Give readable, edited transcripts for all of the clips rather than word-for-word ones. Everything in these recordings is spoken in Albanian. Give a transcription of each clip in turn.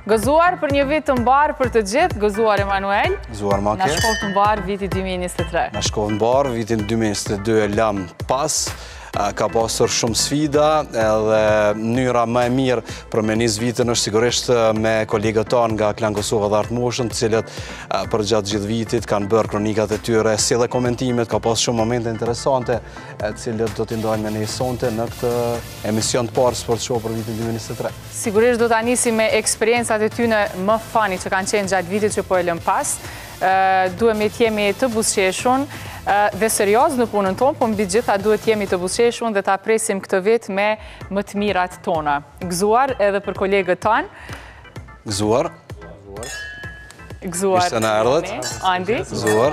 Gëzuar për një vit të mbar për të gjithë, gëzuar Emanuel. Gëzuar Make. Na shkov të mbar viti 2023. Na shkov mbar vitin 2022 e lam pas. Ka pasur shumë sfida edhe mënyra më e mirë për me nis vitin është sigurisht me kolegët tanë nga Klan Kosova dhe Art Motion, të cilët për gjatë gjithë vitit kanë bërë kronikat e tyre, si dhe komentimet, ka pas shumë momente interesante, të cilët do t'i ndajnë me ne sonte në këtë emision të parë Sport Show për vitin 2023. Sigurisht do t'a nisi me eksperiencat e tyne më fani që kanë qenë gjatë vitit që po e lëm pas. Duhemi të jemi të buzëqeshun dhe serios në punën tonë, po mbi gjitha duhet jemi të buzëqeshun dhe ta presim këtë vit me më të mirat tona. Gëzuar edhe për kolegët tanë. Gëzuar. Gëzuar. Ishte në erdhët. Andi. Gëzuar.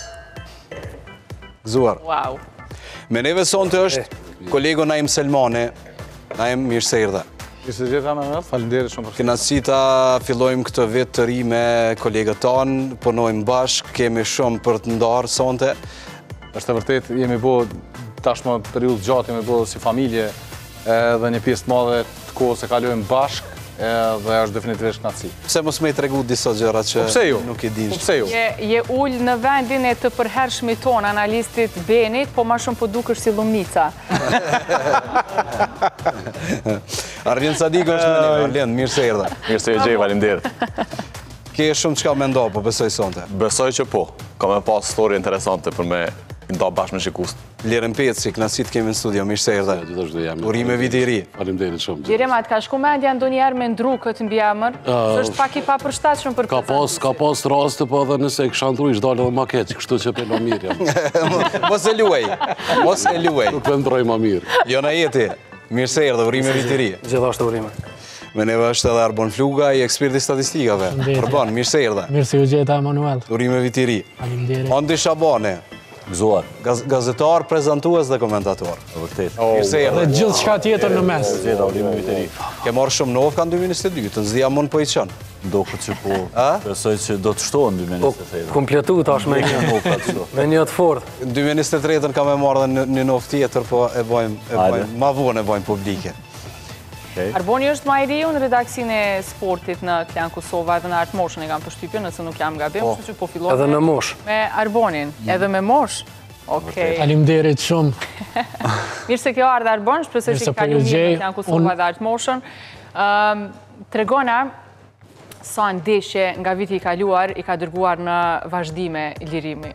Gëzuar. Wow. Me neve sonte është kolego Naim Selmani. Naim, mirë se erdhe. Mirë se gjitha me mërë, falimderit shumë për Kënaqësita fillojmë këtë vit të ri me kolegët tanë, punojmë bashkë, kemi shumë për të ndarë sonte. është e vërtet, jemi bo tashmë periudhë gjatë, jemi bo si familje dhe një pjesë të madhe të kohës e kalojmë bashkë dhe është definitivisht kënaqësi. Pse mos me i tregu disa gjëra që nuk i din? Pse ju? Je ullë në vendin e të përhershmit tonë, analistit Benit, po ma shumë po dukesh si Lumnica. Arlien Sadiku është me një. Arlien, mirë se erdhe. Mirë se e gjej, falimderit. Ke shumë çka me ndo, po besoj sonte. Besoj që po. Ka me pas story interesante për me nda bashkë me shikust. Lirën Peci, kënaqësi kemi në studio, mirë se erdhe. Urime viti i ri. Faleminderit shumë. Jerema, të ka shku mendja ndonjëherë me ndru këtë mbi emër? Është pak i papërshtatshëm për këtë. Ka pas raste, po edhe nëse e kisha ndru, ish dalë edhe ma keq, kështu që pelo mirë jam. Mos e luaj. Mos e luaj. Nuk vendroj ma mirë. Jona jeti, mirë se erdhe, urime viti i ri. Gjithashtu urime. Me neve është edhe Arbon Fluga, i eksperti statistikave. Arbon, mirë se erdhe. Mirë se ju gjeta, Emanuel. Urime viti i ri. Faleminderit. Andi Shabane, Gëzuar. gazetar, prezantues dhe komentator. Vërtet. Mirë se Dhe erdhe. gjithë shka tjetër në mes. Gjeta, urime viti ri. Ke marrë shumë novë ka në 2022, të nëzdia mund po i qënë. Do këtë që po, besoj që do të shtohen 2023. Kompletu tash me një të fort. Në 2023 ka me marrë dhe një novë tjetër, po e bojmë, ma vonë e bojmë publike. Arboni është ma i riu në redaksin e sportit në Klan Kosova edhe në Art Motion e kam përshtypjen, nëse nuk jam gabim, kështu që po fillon Edhe në mosh. me Arbonin. Edhe me mosh? Okej. Faleminderit shumë. Mirë se kjo ardhe Arbon, shpresoj që ka një mirë në Klan Kosova dhe Art Motion. Tregona sa ndeshje nga viti i kaluar i ka dërguar në vazhdime lirimi.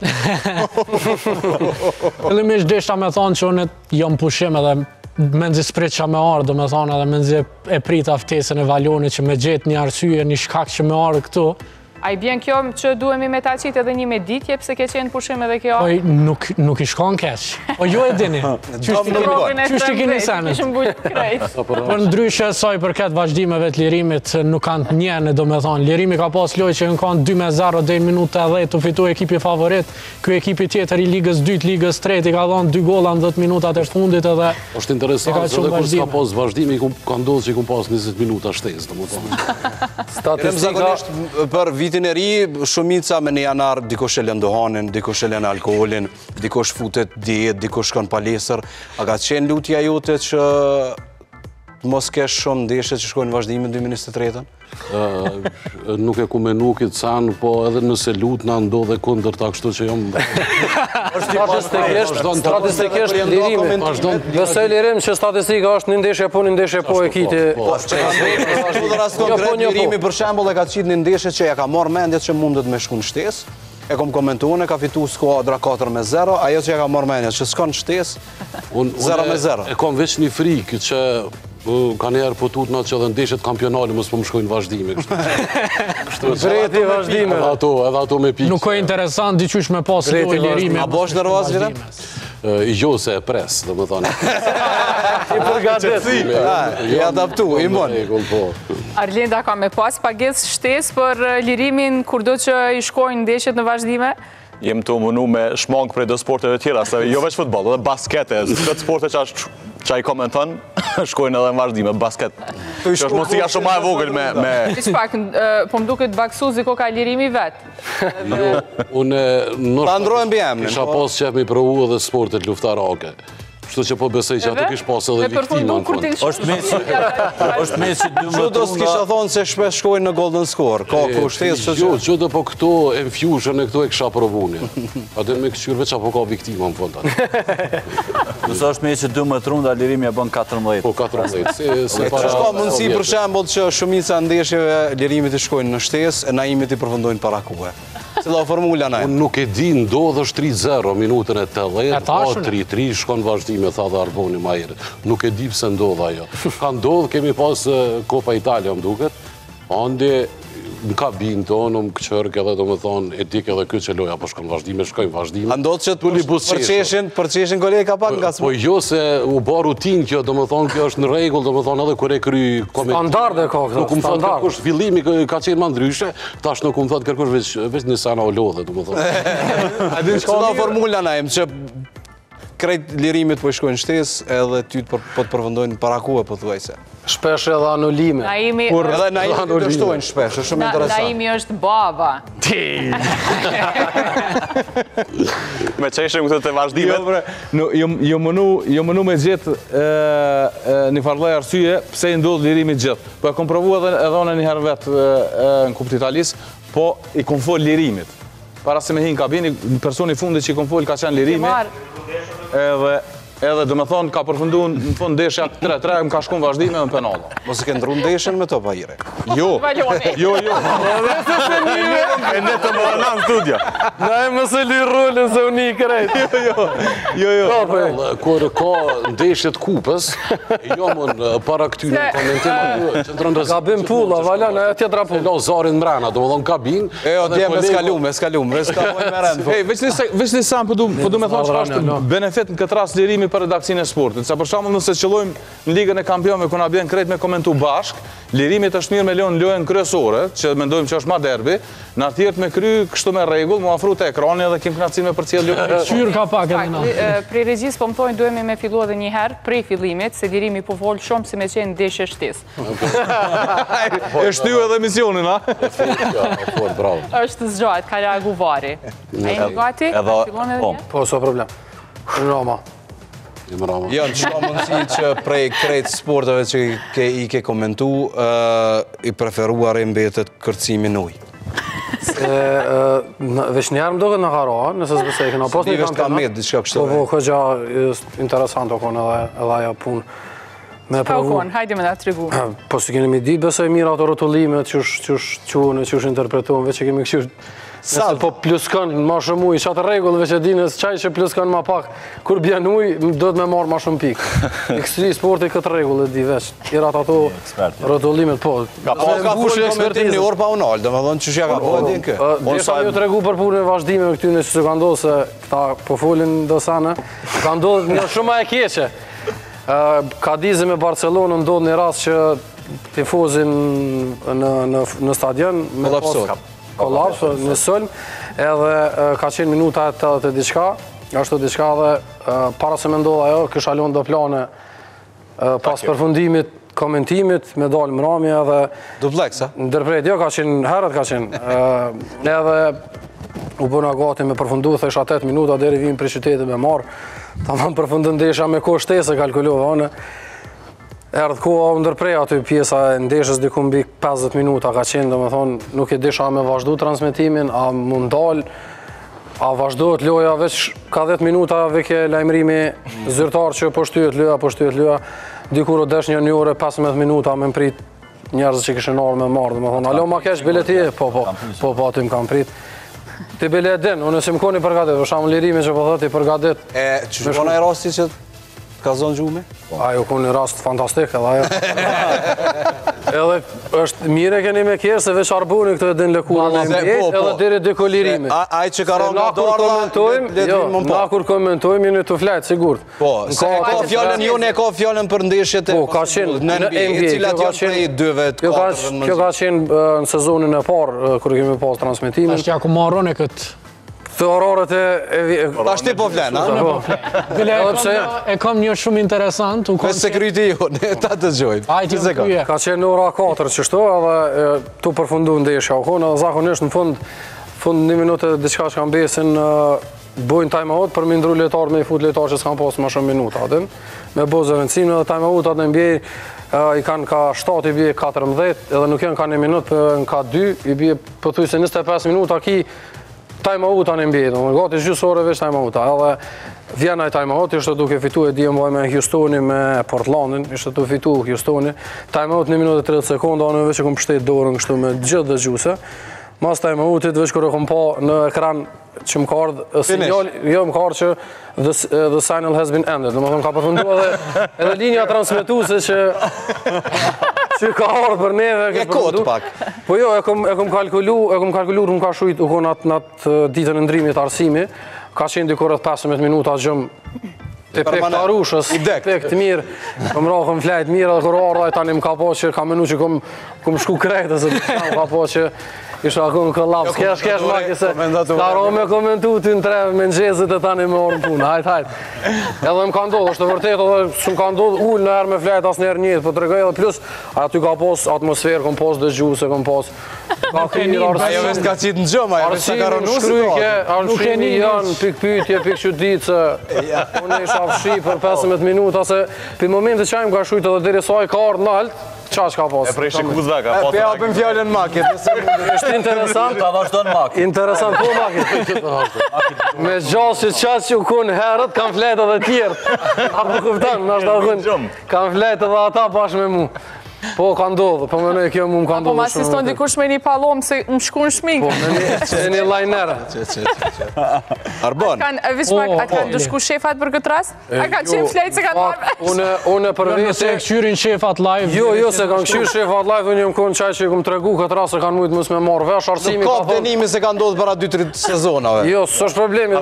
Fillimisht desha me thonë që unë jam pushim edhe menzi sprit që me ardhë, me thonë edhe menzi e prita ftesën e Valonit që me gjetë një arsye, një shkak që me ardhë këtu. A i bjen kjo që duhemi me ta qitë edhe një meditje, pse ke qenë pushim edhe kjo? Po nuk i shkon keq. Po ju e dini. Qysh t'i kini senet? Kishëm bujt krejt. Për ndryshe saj për këtë vazhdimeve të lirimit nuk kanë njene, do me thonë. Lirimi ka pas lojë që në kanë 2-0 dhe në minuta 10 të fitu ekipi favorit. Ky ekipi tjetër i ligës 2, ligës 3 i ka dhënë 2 golla në 10 minutat e fundit edhe... Është interesant, se dhe kur s'ka pas vazhdimi, ka ndodhë që i ku pas 20 minuta shtesë, do më thonë. Për vitin e ri, shumica me një janar, dikush e lën dohanin, dikush e lën alkoholin, dikush futet dietë, dikush shkon palesër. A ka qenë lutja jote që mos kesh shumë ndeshje që shkojnë vazhdimin 2023-ën? Nuk e ku me nukit sanë, po edhe nëse lut në ndodhe kundër ta kështu që jam... Statistikisht lirimi. Nëse lirim që statistika është një ndeshje po, një ndeshje po e kiti... Në rast konkret, lirimi për shembull e ka qitë një ndeshje që ja ka marrë mendjet që mundet me shku në shtesë. E kom komentuar, ka fitu skuadra 4-0, ajo që ja ka marrë mendjet që s'ka në shtesë, 0-0. E kom veç një frikë që ka njerë po tutna që edhe ndeshjet kampionali mos po më shkojnë vazhdime. Vreti vazhdime. Edhe ato me pikë. Nuk ka interesant diqysh me pas lojë lirimi. A bosh nervoz, Lirem? Jo se e pres, do më thonë. I përgatet. I adaptu, i mon. Arlinda ka me pas pagesë shtesë për lirimin kur do që i shkojnë ndeshjet në vazhdime? Jem të munu me shmangë prej do sporteve tjera, se jo veç futbol, edhe baskete, këtë sporte që i komenton, shkojnë edhe në vazhdime, basket. Që është mosika shumë ma e vogël me... Ish pak, po më duket baksuzi ko ka lirimi vetë. Unë... Ta ndrojnë bjemë. Isha pas qef me i provu edhe sportet luftarake. Kështu që po besoj që atë kish pas edhe viktima në fund. Është Messi 2 Që do s'kisha thonë se shpesh shkojnë në Golden Score, ka kushtesë që... Jo, dhe po këto Infusion e këto e kisha provune. Atë me këqyrë veç apo ka viktima në fund. Nëse është Messi 12 runda, lirimi e bën 14. Po 14. Ka mundësi për shembull që shumica ndeshjeve lirimit i shkojnë në shtesë e naimit i përfundojnë para kuve. Cila formula na? Unë nuk e di, ndodhë është 3-0 minutën e 80, pa 3-3, shkon vazhdime, tha dhe Arboni ma herët. Nuk e di pse ndodhë ajo. Ka ndodhë, kemi pas Kopa Italia më duket, ande në kabinë tonë, më këqërk edhe do më thonë, e dik edhe këtë që loja, po shkon vazhdime, shkojnë vazhdime. A ndodhë që përqeshin kolega pak nga smë? Po jo se u ba rutin kjo, do më thonë, kjo është në regull, do më thonë edhe kër e kry komentim. Standarde ka këtë, Nuk më thotë kërkush, fillimi ka qenë ma ndryshe, tash nuk më thotë kërkush veç një sana o lodhe, do më thonë. A din që ka formula na që krejt lirimit po i shkojnë shtesë edhe ty po të përfundojnë para kuve, po thuajse. Shpesh edhe anulime. Edhe Naimi të shtojnë shpesh, është shumë interesant. Naimi është baba. Me qeshëm këtë të vazhdimet. Jo mënu me gjithë një farloj arsye pse i ndodhë lirimi gjithë. Po e kom provu edhe në një herë vetë në Kupë të Italis, po i kom folë lirimit. Para se me hinë kabini, personi fundi që i kom folë ka qenë lirimi. Edhe do me thonë, ka përfundu në fund ndeshja 3-3, më ka shku në vazhdime dhe në penala. Mos e ke ndru ndeshjen me to pa ire? Jo. E ne të më rëna në studia. Na e mëse li rullin se unë i krejt. Jo. Kër ka ndeshjet kupës, jo më para këtyre në komentim, Ka bim pulla, valan, e tjetra pulla. lo zarin mrena, do më thonë kabin. Jo, dje me skalume, me rëndë. Veç një samë përdu me thonë që është benefit në këtë ras lirimi për redaksinë e sportit. Sa për shembull nëse qëllojmë në Ligën e Kampionëve ku na bën krejt me komentu bashk, lirimit është mirë me lojën kryesore, që mendojmë që është ma derbi, na thjerët me kry kështu me rregull, mu afru te ekrani edhe kim kënaqësinë me përcjell lojën. Qyr ka pak edhe na. Prej regjisë po më thojnë duhemi me fillu edhe një herë prej fillimit, se lirimi po vol shumë si me qenë ndeshje shtesë. E shtyu edhe misionin, a? Është zgjat, ka reagu vari. A jeni gati? Fillon edhe një? Po, so problem. Roma. Jo, në qëka mundësi që prej krejt sporteve që i ke komentu, i preferuar e mbetet kërcimi në ujë. Vesh njerë më doke në haro, nëse së bëse i këna pos një Ligë është kamet, diçka kështu. Po, këgja interesant o konë edhe ajo punë. Ka u konë, hajde me da të regu. Po, si keni mi ditë, besoj mirë ato rotullimet, qysh qunë, qysh interpretuën, veç që kemi këshyr. Nëse po pluskën ma shumë ujë, qatë regullë veç e dinës, qaj që pluskën ma pak, kur bjen ujë, do të me marë ma shumë pikë. Ekstri sporti këtë regullë e di veç, irat ato rotullimet, po. Ka fushë ekspertim një orë pa unalë, dhe me dhonë që shja ka po e din kë. Desha ju të regu për punë e vazhdime me këtyne që se ka ndodhë, se këta po folin dësane, ka ndodhë një shumë e keqe. Kadizi me Barcelonë ndodhë një rast që tifozin në stadion me kolaps, në sëlm, edhe ka qenë minuta e 80 e diçka, ashtu diçka dhe para se me ndodhë ajo, kësha lonë do plane pas përfundimit, komentimit, me dalë mramje edhe... Dupleks, a? Ndërprejt, jo, ka qenë, herët ka qenë, edhe u bëna gati me përfundu, thësh 8 minuta, deri vim për qytetit me marë, ta më përfundën ndesha me ko shtesë, kalkulovë, anë. Erdhë koha u ndërprej aty pjesa e ndeshës diku mbi 50 minuta ka qenë, do me thonë, nuk e disha me vazhdu transmitimin, a mundal, a vazhdojt loja, veç ka 10 minuta veke lajmërimi zyrtar që po shtyjet loja, dikur o desh një ore 15 minuta me mprit njerëz që këshën orë me marrë, do me thonë, alo ma kesh bileti e, po, aty më kam prit. Ti bilet din, unë si më koni përgatit, për shamë lirimi që po thot i përgatit. Që shkona e rasti që ka zonë gjume? Ajo ku një rast fantastik edhe ajo. Edhe është mire keni me kjerë se veç arbuni këtë edhe në lëkurën e mbjet edhe dire diko lirimi. Aj që ka ronë nga dorla, na kur komentojmë jeni të fletë, sigurt. Po, se ka fjallën jone, ka fjallën për ndeshjet e në NBA, cilat janë prej 2-4. Kjo ka qenë në sezonin e parë, kërë kemi pas transmitimin. Ashtë ja ku marrone këtë të ororët e... Ta shti po flenë, a? E kam një shumë interesant. Me sekryti jo, ta të gjojmë. Ka qenë ora 4 qështu, edhe tu përfundu ndeshja u konë, edhe zakonisht në fund 1 minutë diçka që kam besin bojnë time-out për me ndru letar me i fut letar që s'kan pas ma shumë minuta atin. Me bo zëvendësim dhe time-out atë në NBA i kanë ka 7, i bje 14, edhe nuk janë ka 1 minutë, në ka 2, i bje pëthuj se 25 minuta ki time-out në NBA, gati gjysore veç time-out-a. Edhe Vjena i time-out, ishte duke fitu e DMY me Houstoni, me Portlandin, ishte duke fitu Houstoni. Time-out 1 minutë 30 sekonda, anë veç e kom pështet dorën kështu me gjithë dhe gjuse. Mas time-outit veç kërë kom pa në ekran që më ka ardhë sinjal, jo më ka ardhë që the signal has been ended. Dhe më thëmë ka përfundu edhe linja transmituse që ka ardhë për neve. E kotë pak. Po jo, e kom kalkulu, më ka shujt u konë atë ditën e ndrimit arsimi, ka qenë dikur rreth 15 minuta gjëmë të pek të arushës, pek të mirë, kom ra, kom flejt mirë, dhe kërë ardhaj tani më ka po që ka menu që kom shku krejtë, se më ka po që isha akun këllaps, kesh maki se ka ro me komentu ty në treve me nxezit e tani me orën punë, hajt. Edhe më ka ndodhë, është të vërtet, edhe shumë ka ndodhë ullë në herë me flejt asë njerë njëtë, po të regaj edhe plus, aty ka pos atmosferë, kom pos dëgjuse, kom pos ka kërë ajo vesh ka qitë në gjëma, ajo vesh ka rënu shkryke, arshimi janë, pikpytje, pikqytit, se unë isha fshi për 15 minuta, se për momentet që ajmë ka shujtë edhe deri saj ka ardhë nalt, qash ka pas. E prej shikuzve ka pas. Pe apim fjallën makit. Është interesant. Ta vazhdo në makit. Interesant po makit. Me gjasë që qatë që u konë herët, kam fletë edhe tjertë. Apo këpëtan, në ashtë alkun, kam fletë edhe ata bashkë me mu. Po, ka ndodhë, po me nëjë kjo mu më ka ndodhë shumë. Po, ma asiston dikush me një palomë se më shku në shminkë. Po, me një lajnerë. Arbon. A kanë dëshku shefat për këtë rast? A kanë qenë flejtë se kanë marrë? Une për vete... Nëse e këshyrin shefat live... Jo, se kanë këshyr shefat live, unë jem konë qaj që kom tregu këtë rast se kanë mujtë mësë me marrë vesh, arsimi ka thonë... Denimi se kanë ndodhë para 2-3 sezonave. Jo, së është problemi,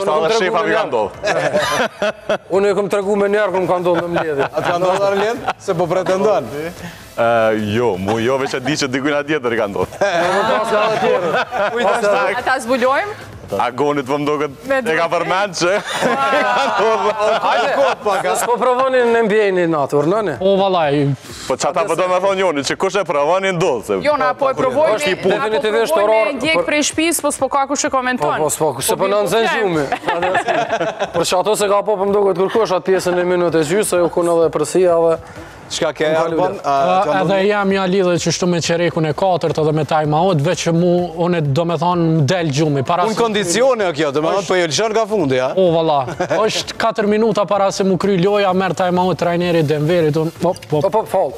unë kom tregu me njerë këm kanë ndodhë me mledhje. A të kanë ndodhë Arlen? Se po pretendon? Jo, jo veç e di që dikujna tjetër i ka ndodhë. Ata zbulojmë? Agonit vëm do këtë e ka përmend që Hajde, s'po provonin në NBA një natë, urnëni? O, valaj. Po që ata pëdo me thonë Joni, që kush e provonin ndodhë. Jona, po e provojnë me ndjek prej shpis, po s'po ka kush e komenton. Po, se po në nëzën gjumi. Për që ato se ka po më do këtë kërkosh atë pjesën e minut e gjysë, ju kunë edhe përsia dhe... Qka ke Arbon? Edhe jam ja lidhe që shtu me qerekun e 4 edhe me time-out, veç që mu, unë do me thonë, më del gjumi. Unë kondicione o kjo, do me thonë, po e lëshon ka fundi, ja? O, valla. është 4 minuta para se mu kry loja, merë time-out trajneri Denverit, unë... Po, fall.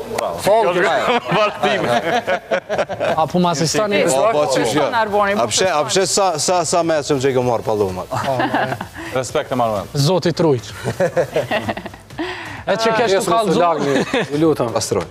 Apo më asistani... Po, që shjo. Apshe sa mesëm që i ke marë palumat. Respekt e marrë. Zoti trujq. E që kesh të kalëzu... Lutëm. Pastroj.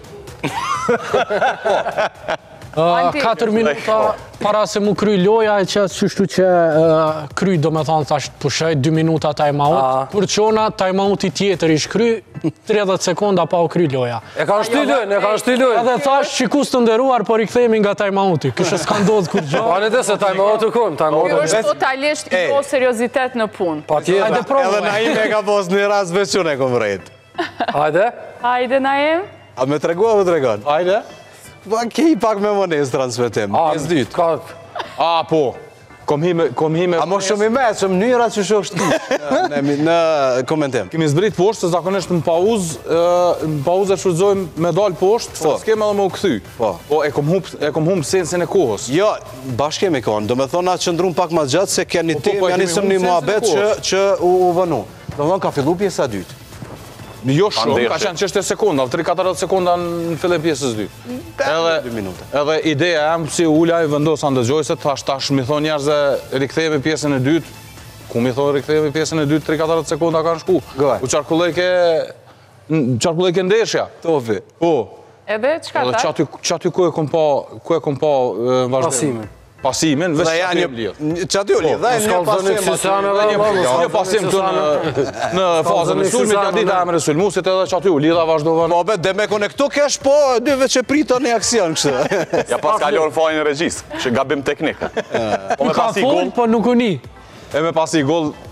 4 minuta para se mu kry loja e që qështu që kry do me thonë thasht pushaj 2 minuta time-out, për qona time-outi tjetër ish kry 30 sekonda pa o kry loja. E kanë shty lojnë, Edhe thash që kus të ndëruar, por i kthejmi nga time-outi, kështë s'ka ndodhë kur gjo. Pa në dhe se time-outi kun, Kjo është totalisht i do seriozitet në punë. Pa tjetër. Edhe na ime ka pos një rast veçun e kom vrejt. Hajde? Hajde, Naim. A me tregu a me tregon? Hajde. Ki pak me monez transmitim, 5-2. Po. Kom hi me... A mo shumë i me, që mënyra që shumë shti në komentim. Kemi zbrit poshtë, se zakonisht në pauzë e shfrytëzojmë me dalë poshtë, se s'kem edhe me u këthy. Po, e kom humë sensin e kohës. Jo, bashkë kemi konë, do me thonë atë që ndrumë pak ma gjatë, se kja një tem, janë nisëm një muhabet që u vënu. Do me thonë ka fillu pjesa dytë. Jo shumë, ka qenë qështë e sekunda, 3-4 sekunda në fillim pjesës 2. Edhe ideja jam si ullja i vendosa ndëgjoj se tash mi thonë njerëzve rikthejemi pjesën e dytë, ku mi thonë rikthejemi pjesën e dytë, 3-4 sekunda kanë shku. U qarkullej ke ndeshja. Tofi. Po. Edhe, qka ta? Edhe që aty ku e kom pa vazhdimin. Pasimin, veç që aty e mlidhë. Që aty u lidhë, dhe një pasim të në fazën e sulmit, ka dita e me sulmusit edhe që aty u lidha vazhdovën. Po, bet, dhe me konektu kesh, po, dyve që prito një aksion kështë. Ja pas ka lorë fajnë në regjisë, që gabim teknikë. U ka full, po nuk u ni. E me pasi gol,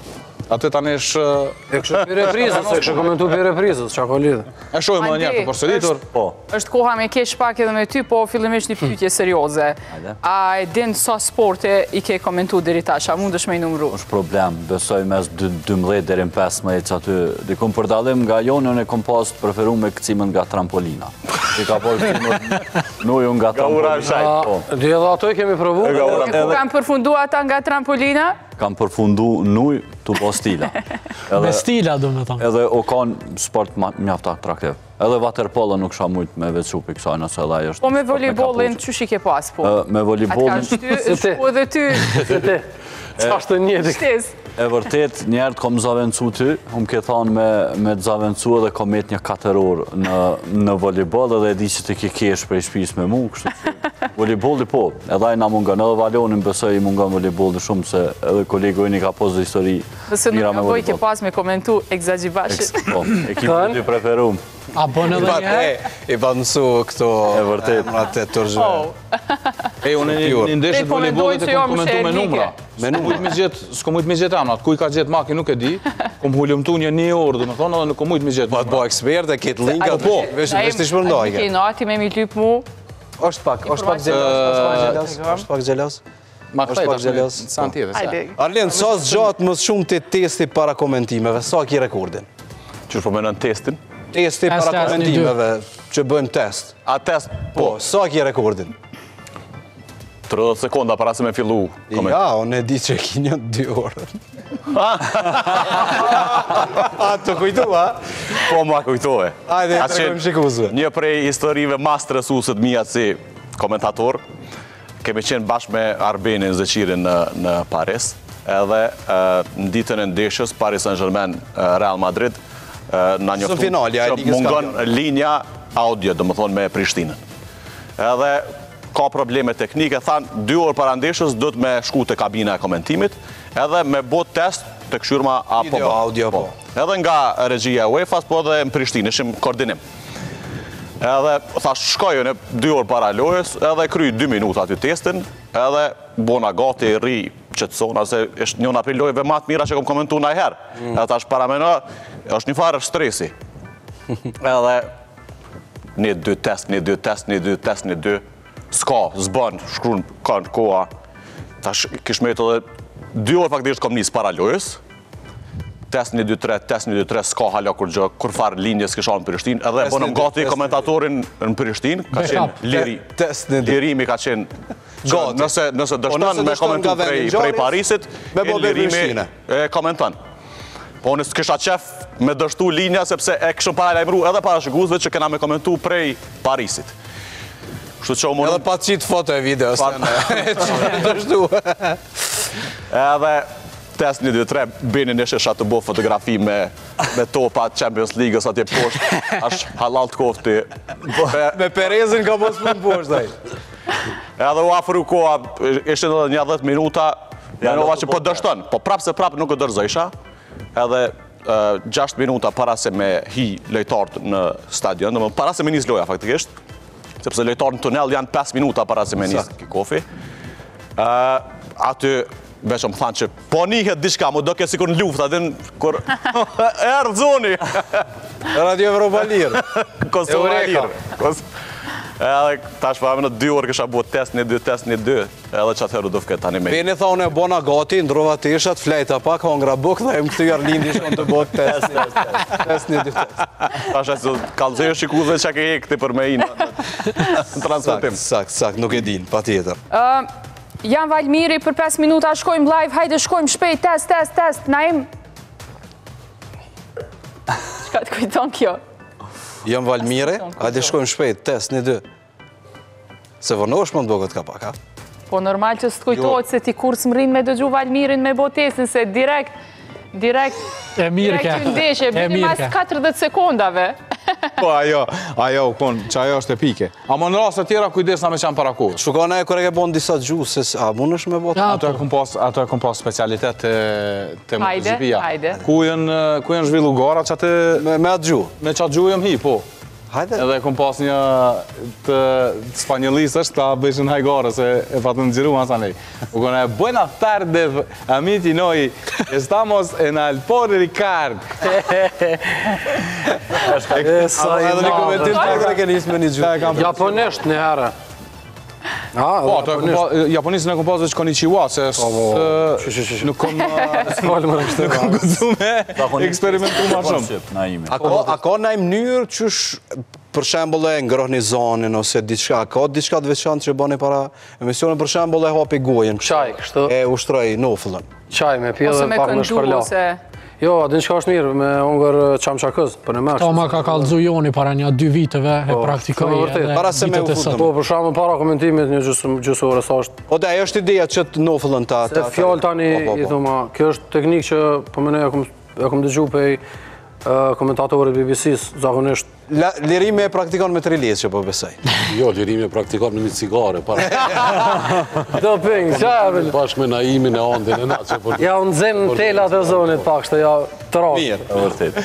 Atë tani është... E kështë për reprizës, e kështë komentu për reprizës, që ako lidhe. E shojmë edhe njerë të përsëritur. Është koha me kesh pak edhe me ty, po fillimisht një pyetje serioze. A e din sa sporte i ke komentu deri tash, a mund është me i numru? është problem, besoj mes 12 deri në 15 që aty. Dikun për dalim nga jonën e kom pas të preferu me këcimën nga trampolina. I ka por këcimën nuju nga trampolina. Dhe edhe ato i kemi provu. Ku kam përfundu ata nga trampolina? Kam përfundu nuj të po stila. Me stila, do me thonë. Edhe o kanë sport mjafta atraktiv. Edhe waterpolo nuk sha mujtë me vecu për kësaj, nëse edhe ajo është... Po me volejbolin, qysh i ke pas, po? Me volejbolin... Atë ka shku edhe ty. Se ti, qa është të njëti. Shtes. E vërtet, njerët kom zavencu ty, ke thonë me zavencu edhe kom met një 4 orë në volejbol edhe e di që të ke kesh për i shpis me mu, kështu që volejboli po, edhe na mungan, edhe Valionin besoj i mungan volejboli shumë, se edhe kolegojnë i ka posë histori mira me volejbol. Nëse nuk ke pas me komentu egzagjibashi. Po, ekipë të preferum. A bon edhe njerë? I ba nësu këto... E vërtet. Atë të rëgjë. E, unë një ndeshët volejbolit e kom komentu me numra. S'ko mujtë me gjetë amnat, kuj ka gjetë maki nuk e di, kom hullumtu një orë, dhe me thonë, edhe nuk kom mujtë me gjetë. Po të bo ekspert e këtë linka, vesh të shpërndoj. A ti nati me mi lyp mu? është pak gjelos. është pak gjelos. Ma këtaj tash në san tjetër. Arlen, sa zgjatë më shumë të testi para komentimeve, sa ki rekordin? Qështë po menon testin? Testi para komentimeve, që bëjmë test. A test? Po, sa ki rekordin? 30 sekonda para se me fillu. Ja, unë e di që e ki një 2 orë. A, të kujtu, a? Po, ma kujtove. Ajde, të rekojmë shikuzve. Një prej historive ma stresuset mija si komentator, kemi qenë bashkë me Arbenin Zeqirin në Paris, edhe në ditën e ndeshës Paris Saint-Germain Real Madrid, në një që mungon linja audio, dhe më thonë me Prishtinën. Edhe ka probleme teknike, thanë 2 orë para ndeshës, do të me shku të kabina e komentimit, edhe me bot test të këshyrma apo video, audio, po. Edhe nga regjia UEFA, po edhe në Prishtinë, ishim koordinim. Edhe, thash, shkojën e 2 orë para lojës, edhe kry 2 minuta aty testin, edhe bona gati, ri, qëtësona, se është njën apri lojëve matë mira që kom komentu në herë. Edhe tash paramena, është një farë stresi. Edhe, një 2 test, s'ka, zbën, shkruan kanë koha. Tash kish me edhe 2 orë faktikisht kom nisë para lojës. Test 1, 2, 3, s'ka hala kur gjë, kur farë linjes kisha në Prishtinë, edhe bonëm gati komentatorin në Prishtinë, ka qenë liri. Lirimi ka qenë gati. Nëse dështën me komentu prej Parisit, lirimi e komentan. Po nësë kisha qef me dështu linja, sepse e këshëm para lajmëru edhe para shikuzve që kena me komentu prej Parisit. Edhe pa qitë foto e video, se në dështu. Edhe test 1, 2, 3, bini në shesha të bo fotografi me topa Champions League-ës atje poshtë, ashtë halal të kofti. Me Perezin ka mos punë poshtë, aj. Edhe u afru koha, ishte edhe një 10 minuta, menova që po dështën, po prapë se prapë nuk e dërzojsha, edhe 6 minuta para se me hi lojtarët në stadion, para se me njës loja faktikisht, sepse lojtarët në tunel janë 5 minuta para se me njës kikofi, aty veç më thanë që po njëhet diçka, mu do ke sikur në luft, adin kur erë zoni. Radio Evropa Lirë. Kosova Lirë. Edhe tash pa në 2 orë kësha bo test 1, 2, test 1, 2, edhe që atëherë do fket tani me. Beni thone bona gati, ndrova të ishat, flejta pak, hongra buk, dhe më këtyjar lindi shon të bo test 1, 2, test. Tash e kalëzhe shikuzve që ke hekti për me i në transportim. Sakt, nuk e din, pa tjetër. Jan Valmiri, për 5 minuta shkojmë live, hajde shkojmë shpejt, test, Naim. Qka të kujton kjo? Jan Valmiri, hajde shkojmë shpejt, test, 1, 2. Se vërnosh më të bëgët ka pak, ha? Po normal që së të kujtojtë se ti kur së më rinë me dëgju Valmirin me botesin, se direkt e mirë ka. Të ndeshe, bini mas 40 sekundave. Po, ajo, që ajo është epike. A më në rastë të tjera, kujdes nga me qanë para kohës. Shukona e kër e ke bon disa gjusë, a mund është me botë? Ato e kom pas specialitet të MotoGP-ja. Hajde. Ku janë zhvillu gara që atë... Me atë gjuhë? Me qatë gjuhë jëmë hi, po. Hajde. Edhe kom pas një të spanjolistës, ta bëshin hajgore, se e patën gjiru ma sa nej. U kone, buenas tardes, amici noi, estamos en Alpore Ricard. Edhe një komentim të kërë ke njësë me një gjurë. Japonisht një herë. Po, japonisën e kom pas dhe që konnichiwa, se nuk kom gëzu me eksperimentu ma shumë. A ka në mënyrë qësh për shembull e ngrohni zonin ose diçka, ka diçka të veçantë që bëni para emisionin, për shembull e hapi gojën. Qaj, kështu. E ushtroj nofullën. Qaj me pjellë dhe pak në shpërla. Jo, adin qka është mirë, me ongër qamqakëz, për në mështë. Ta ma ka kalëzu Joni para një 2 viteve e praktikoj edhe vitet e sëtë. Po, për shamë para komentimit një gjusore, sa është... O da, e është ideja që të nofullën ta... Se fjallë tani, i thuma, kjo është teknikë që, për mëne, e kom dëgju pej komentatorit BBC-s, zakonisht. Lirimi e praktikon me 3 lesë që po besoj. Jo, lirimi e praktikon me një cigare. Do pëngë, qa e bashkë me naimin e ondin e na që për... Ja, unë zemë në telat e zonit pak, shtë ja të rrasë. Mirë, e vërtet.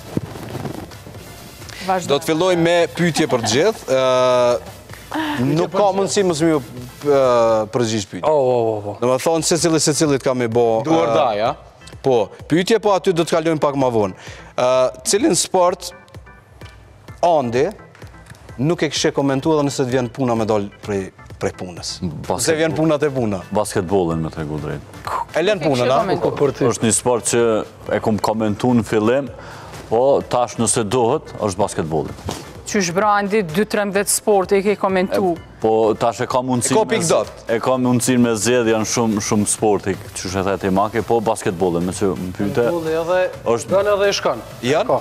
Do të filloj me pyetje për gjithë. Nuk ka mundësi mësë mi përgjish pyetje. Në më thonë se cilit ka me bo... Duar daj, a? Po, pyetje po aty do të kalojmë pak ma vonë. Cilin sport andi nuk e kështë komentu edhe nëse të vjen puna me dollë prej punës. Se vjen puna të puna. Basketbolin me tregu drejt. E len punën, a? është një sport që e kom komentu në fillim, po tash nëse dohet, është basketbolin. Qysh brandi 2-13 sport e ke komentu? Po tash e ka mundësin me zjedh, janë shumë sporti, qysh e theti make, po basketbolin, me që më pyte... Gënë edhe i shkan. Janë?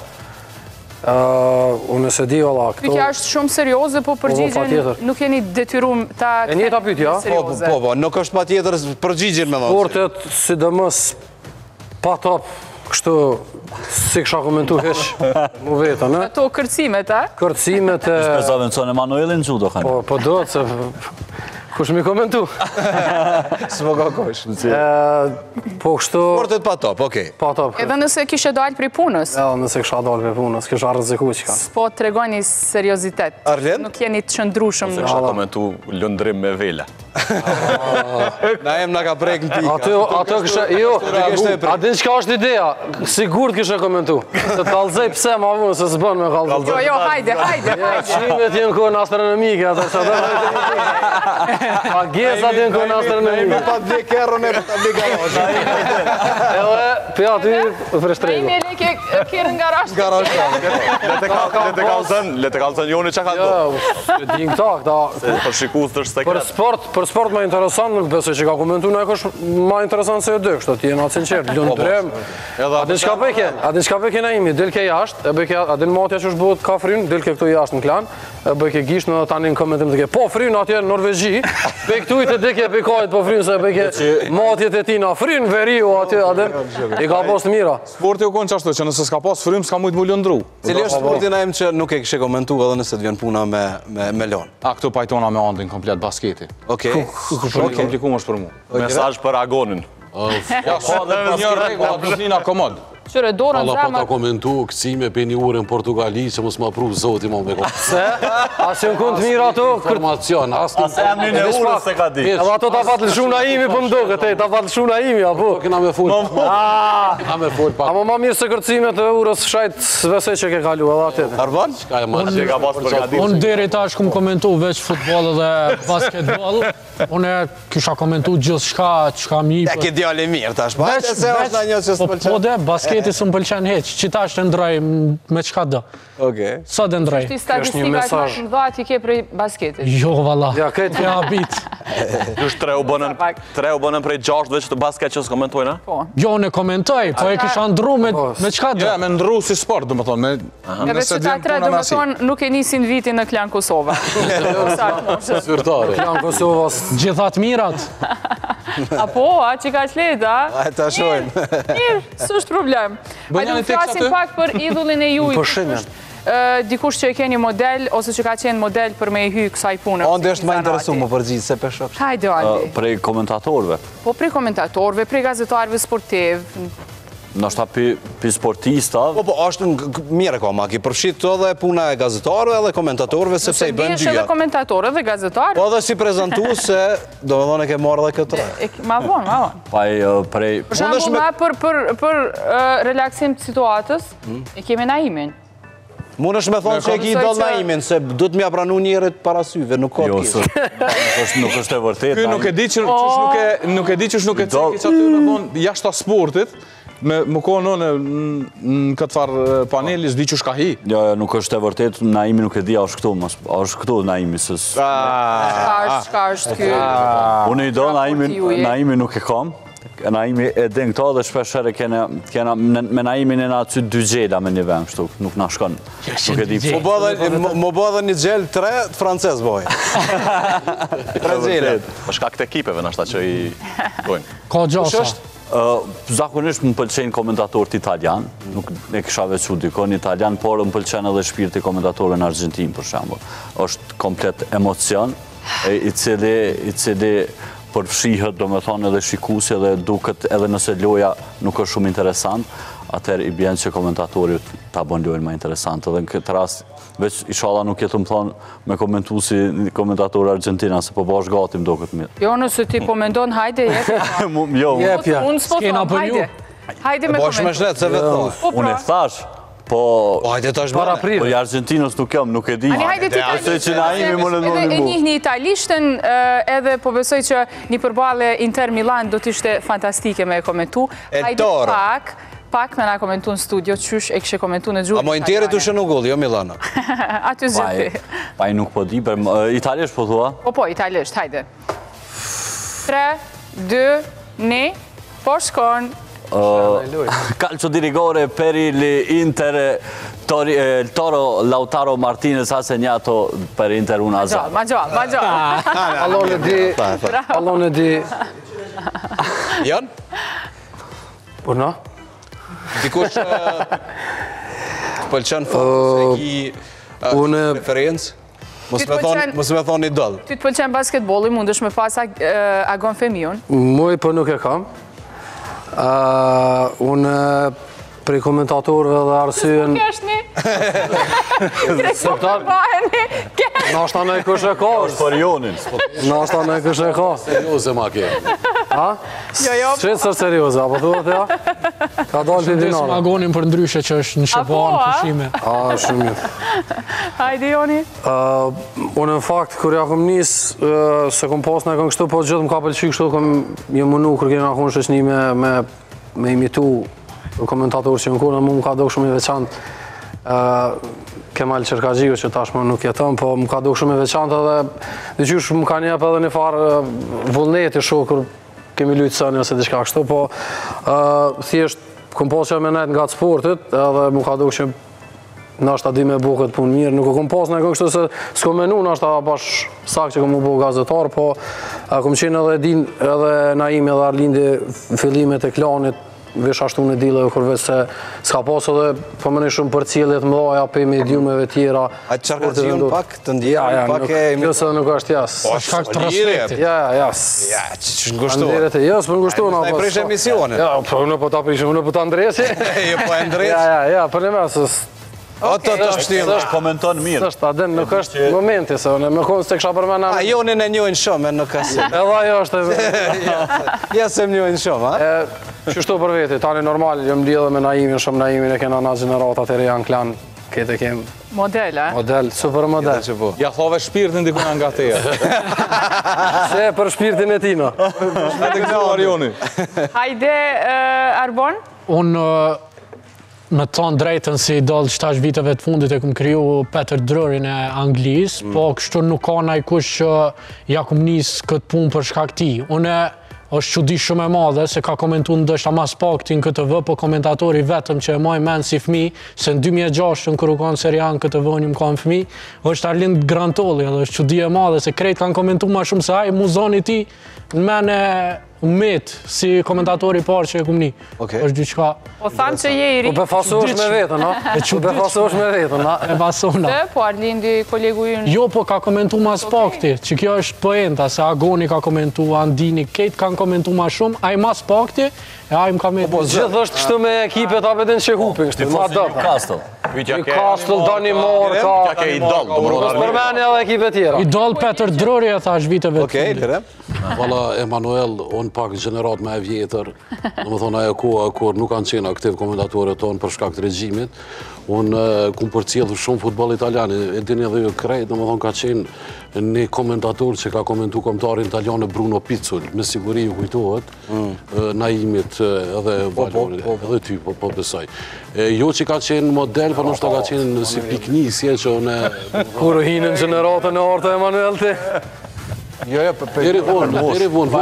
Unë se di, valla, këto... Pytja është shumë serioze, po përgjigjen nuk jeni detyrum ta... E njëta pytja? Po, nuk është pa tjetër përgjigjen me nësë. Sportet, sidomos, pa top, kështu, si kësha komentu hesh, mu vetën, e? Ato kërcimet, a? Kërcimet e... Shpe zavendëson Emanuelin që do kanë? Po do të se... Kush mi komentu? S'po ka kosh. Po kështu... Sportet pa top, okej. Pa top. Edhe nëse kishe dalë prej punës? Ja, nëse kisha dalë prej punës, kisha rëziku që ka. S'po të regoni seriozitet. Arlen? Nuk jeni të qëndrushëm. Nëse kisha komentu lëndrim me vela. Na em na ka prek në pika. Ato kishe... Jo, adin qka është ideja? Sigur të kishe komentu. Se të kalzej pse ma vunë, se s'bën me kalzej. Jo, hajde. Qimet jenë kohën astronomike, ato që ato... A gjesa të në kërën astronomi. Me pa të bje kërën e pa të bje garajë. Edhe, për aty, frestrego. Me le kërën garajë. Le të kalëzën Joni që ka do. Jo, din këta. Për shikus të është sekret. Për sport ma interesant, nuk besoj që ka komentu në e kësh ma interesant se e dy, kështë të jena sinqert, lënë drem. Adin qka bëjke na imi, del ke jashtë, adin matja që është bëhet ka frynë, del ke këtu jashtë në klan, e bëjke gisht në tani në komentim të ke, po frynë atje në Norvegji, pe këtu i të dike pe kajt po frynë, se bëjke matjet e ti na frynë, veriu atje, adin, i ka post mira. Sporti u konë qashtu, që nëse s'ka pas frymë, s'ka mujtë mu lëndru. Cili është sporti na im që nuk e kështë komentu edhe nëse të vjen puna me lonë? A, këtu pajtona me andin komplet basketi. Okej. Komplikum është për mu. Mesazh për Agonin. Ja, ka dhe një regu, atë nuk njëna komod. Qyre, dorën Allah pa zemë... ta komentu kësime për një ure në Portugali që mos ma pru zoti ma me komentu. Se? Asë në kënë të mira ato? Informacion, asë emnin e urës se ka di. Edhe ato ta fatë lëshu na imi për mdoke, ta fatë lëshu na imi, apo? Kena me full. Kena me full pak. Amo ma mirë se kërcimet e urës shajt svesej që ke kalu, edhe atet. Arban? Ka e ma që ka pas përgatit. Unë deri tash këmë komentu veç futbol dhe basketbol. Unë kisha komentu gjithë shka mi. Ja, ke djale mirë tash, pa? Se është na një që së pëlqen. Po dhe, basketi së më pëlqen heq, që ta është të ndroj me qka dë. Sa të ndroj? Ti statistika e të më dha ti ke prej basketit. Jo, valla. Ja, këtë ja bit. Qështë tre u bënën prej 6 dhe që të basket që s'komentojnë, a? Jo, në komentoj, po e kisha ndru me qka dë. Ja, me ndru si sport, dhe më thonë. Edhe që ta tre, dhe më thonë, nuk e nisin vitin në Klan Kosova. Syrtare. Klan Kosovas. Gjithat mirat. Apo, a që ka qleta? A e ta shojmë. Mirë, së është problem. Hajde u flasim pak për idhullin e juj. Dikush që e keni model, ose që ka qenë model për me i hy kësaj punë. Ande është ma interesu më përgjitë, se për shokë. Hajde, Andi. Prej komentatorve. Po, prej komentatorve, prej gazetarve sportiv. nështë për sportista... Po, është mire ka, ma ki përfshit edhe puna e gazetarëve edhe komentatorëve, sepse i bën dyja. Edhe komentatorë dhe gazetarë. Po edhe si prezentu se, do me dhone ke marrë dhe këtë. Ma vonë. Për shambull, për relaksim të situatës, e kemi Naimin. Mund është me thonë që e ki do Naimin, se du të mja pranu njerët parasyve, nuk ka kishë. Nuk është e vërtet. Ky nuk e di që nuk e ceki që aty me thonë jashtë ta sportit, më konë në këtë farë paneli, s'di që shka hi. Jo, nuk është e vërtet, Naimi nuk e di, a është këtu, a është këtu Naimi, sës... Shka është kjo? Unë i do, Naimi nuk e kam, Naimi e din këto dhe shpeshere me Naimi në aty 2 gjela me një vend, shtu, nuk na shkon, nuk e di. Më bo dhe një gjel 3, frances boj. 3 gjela. Po shka këtë ekipeve nështë që i gojnë. Ka gjasa. Zakonisht më pëlqenë komentatorët italian, nuk e kisha veçu dikon italian, por më pëlqenë edhe shpirti komentatorëve në Argentinë, për shembull. Është komplet emocion, i cili përfshihet, do me thonë, edhe shikusi edhe duket edhe nëse loja nuk është shumë interesant, atër i bjenë që komentatori ta bon lojnë ma interesant. Edhe në këtë rast, veç ishala nuk jetë më thonë me komentu si komentatorë Argentina, se po bash gati më do këtë mirë. Jo, nëse ti po mendon, hajde, jepja. Unë s'po thonë, hajde. Hajde me komentu. Bosh me shletë, se vetë thonë. Unë e thash, po... Hajde tash para Po i Argentinës nuk jam, nuk e di. Hajde ti Ose që Naimi më në e njihni italishten, edhe po besoj që një përbale Inter Milan do t'ishte fantastike me komentu. Hajde pak me na komentu në studio, qysh e kështë komentu në gjurë. A mo Interi të shënë u gull, jo Milana. Aty zhëti. Pa i nuk po di, italisht po thua? Po, italisht, hajde. 3, 2, 1, po shkon. Calcio di rigore per l'Inter, il Toro Lautaro Martinez ha segnato per Inter 1-0. Ma gjallë. Allone di... Jan? Por na? Dikush pëlqen se ki preferencë? Mos me thonë idol. Ty të pëlqen basketbolli, mundesh me pas Agon Femiun? Muj për nuk e kam. Unë prej komentatorëve dhe arsyen... Keshni? Në ashta në e kësh e ka. Për Jonin. Në ashta në e kësh e ka. Serioze ma ke. Ha? Qëtë sër serioze, apo thuhet ja? Ka dalë të dinare. Shëndesim Agonin për ndryshe që është në Shqipëan pushime. Shumë mirë. Hajde, Joni. Unë në fakt, kër ja kom njësë, se kom pas në e kom kështu, po gjithë më ka pëlqy kështu, kom një mënu kër kena konë shëshni me imitu komentatorë që në kërë, mu më ka do shumë i veçantë. Kemal Qerkaxhiu që tashmë nuk jeton, po më ka do shumë i veçantë edhe dhe qysh më ka njep edhe një farë vullneti shu kër kemi lujtë sënë ose diçka kështu, po thjesht kom pas që me nejtë nga të sportit edhe më ka do shumë në ashtë di me bu këtë punë mirë, nuk kom pas në e kështu se s'kom menu në ashtë bash sak që kom u bu gazetar, po kom qenë edhe din edhe Naimi edhe Arlindi fillimet e klanit vesh ashtu në dile kur veç se s'ka pas edhe po më në shumë për ciljet më dhaja për mediumeve tjera. A të Qerkaxhiun pak të ndjerën pak e... Kësë nuk është jas. Po shkak të respektit. Ja, që ngushtuar. Ja, s'për ngushtuar. Na e prish emisionin. Ja, po në po ta prishim, në po ta ndresi. Jo, po e ndres. Ja, për në mesës. O të shtila. Sështë komenton mirë. Sështë, adin, nuk është momenti, se me konë se kësha përmena... A Jonin e njojnë shumë, nuk asë. Edhe ajo është... Ja se më njojnë shumë, ha? Qështu për veti, tani normal, jëmë lidhe me Naimin, shumë Naimin e kena na generatat e rejan klan, kete kem... Model, eh? Model, super model. Ja thove shpirtin dikuna nga teja. Se për shpirtin e tina. Hajde, Arbon? Unë me të thonë drejtën si dalë 7 viteve të fundit e këmë kriju Peter Drurin e Anglisë, po kështu nuk ka najkush që ja këmë njësë këtë punë për shkak ti. Unë është çudi shumë e madhe se ka komentu ndoshta mas pakti në KTV, po komentatori vetëm që e maj men si fëmi, se në 2006 kër u kanë serian KTV një më kanë fëmi, është Arlind Grantolli, edhe është çudi e madhe se krejt kanë komentu ma shumë se ai muzoni ti në mene met, si komentatori parë që e kumë një. është diçka... Po thamë që je i ri. Po befasosh me vetën, a? Po befasosh me vetën, a? E basona. Po Arlindi, kolegu ju në... Jo, po ka komentu ma spakti, që kjo është poenta, se Agoni ka komentu, Andini, Kate kanë komentu ma shumë, a i ma spakti, e a i më ka me... Po gjithë është kështu me ekipet apet në që hupin, kështu, ma dëpë. Kastëll. Kastëll, Danimor, ka... Përmeni edhe ekipet tjera. Idol Petr Drori e thash viteve të Okej, lere. Vala, Emanuel, unë pak gjenerat me e vjetër, në më thonë ajo koha kur nuk kanë qenë aktiv komentatorët tonë për shkak të regjimit, unë kumë përcjellë shumë futbol italiani, e dini edhe ju krejt, në më thonë ka qenë një komentator që ka komentu kombëtarin italiane Bruno Pizzul, me siguri ju kujtohet, Naimit edhe Valonit, edhe ty, po besoj. Jo që ka qenë model, për nështë ka qenë si piknisje që unë... Kur hinë në gjeneratën e orta Emanuel ti? Deri vonë,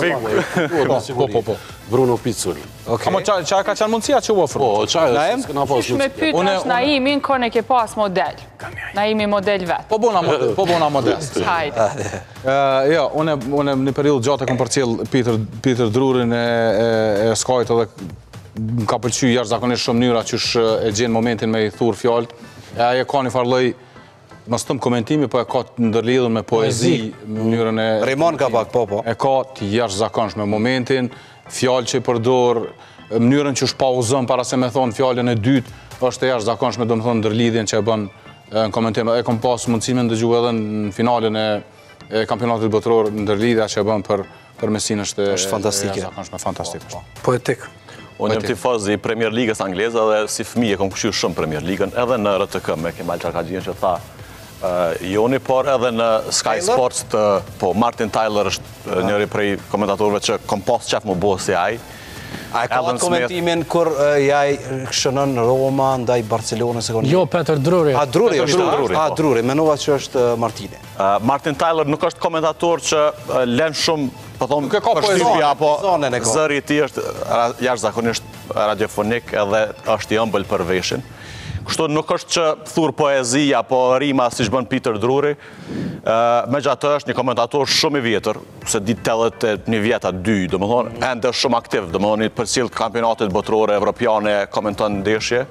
Bruno Pizzul. Amo qa ka qanë mundësia që u ofrë? Po, qaj, s'këna pas Qysh me pytë është Naimin, kone ke pas model. Naimi model vetë. Po bona modest. Hajde. Jo, unë një periud gjatë e kom përcjell Peter Drurin e Skajt edhe më ka pëlqy jashtëzakonisht shumë mënyra qysh e gjenë momentin me i thurë fjallët. Aje ka një farloj, mos tëm komentimi, po e ka të ndërlidhur me poezi, mënyrën e... Raymond ka pak, po. E ka të jashtëzakonshme momentin, fjallë që i përdor, mënyrën që shpauzon para se me thonë fjallën e dytë, është e jashtëzakonshme, do më thonë ndërlidhjen që e bën në komentim. E kom pas mundësimin ndëgju edhe në finalen e kampionatit botëror ndërlidhja që e bën për Messin është jashtëzakonshme, fantastike. Poetik. Unë jam tifoz i Premier Ligës angleze dhe si fëmijë kom këshirë shumë Premier Ligën, edhe në RTK me Kemal Çarkagjian që tha Joni, por edhe në Sky Sports po Martin Tyler është njëri prej komentatorëve që kom pas qef më bo si aj. A e ka atë komentimin kur jaj këshënën Roma ndaj Barcelonës? Jo, Petr Druri. A, Druri është? A, Druri, menova që është Martini. Martin Tyler nuk është komentator që len shumë përshtypja, apo zëri ti është jashtëzakonisht radiofonik edhe është i ëmbël për veshin. Kështu nuk është që thur poezi apo rima si shbën Peter Druri, me gjatë është një komentator shumë i vjetër, se ditë tellet e një vjeta 2, do më thonë, ende shumë aktiv, do më thonë, për cilë kampionatet botërore evropiane komenton ndeshje,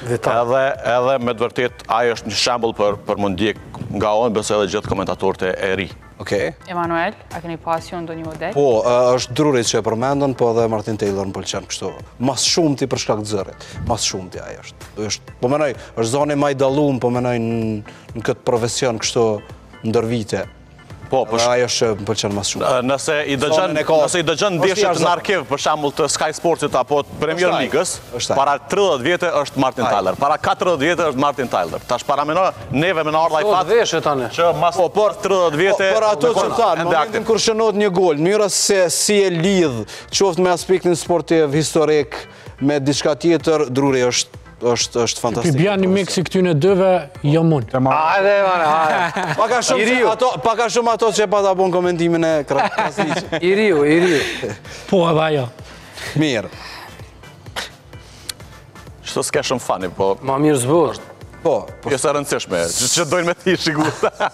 edhe me të vërtet ajo është një shembull për mundjek nga onë, besoj edhe gjithë komentatorët e ri. Emanuel, a keni pasion do një model? Po, është Drurit që e përmendën, po edhe Martin Taylor më pëlqen kështu. Mas shumë ti për shkak të zërit. Mas shumë ti ajo është. Po menoj, është zoni ma i dallum, po menoj në këtë profesion kështu ndër vite. Po, ajo është më pëlqen mas shumë. Nëse i dëgjën ndeshjet në arkiv, për shembull të Sky Sportsit apo të Premier Ligës, para 30 vjetë është Martin Tyler, para 40 vjetë është Martin Tyler. Tash para neve me në ardha i fatë që mas por 30 vjetë për ato që thanë, në momentin kur shënohet një gol, mënyra se si e lidh, qoftë me aspektin sportiv, historik, me diçka tjetër, Druri është fantastik. Ky bja një miksi këtyne dëve, jo mund. Hajde, Paka shumë ato që e pa ta bon komentimin e Krasniqit. I riu. Po, edhe ajo. Mirë. Shto s'ke shumë fani, po... Ma mirë zbër. Po. Jo se rëndësishme, që dojnë me ti shigur.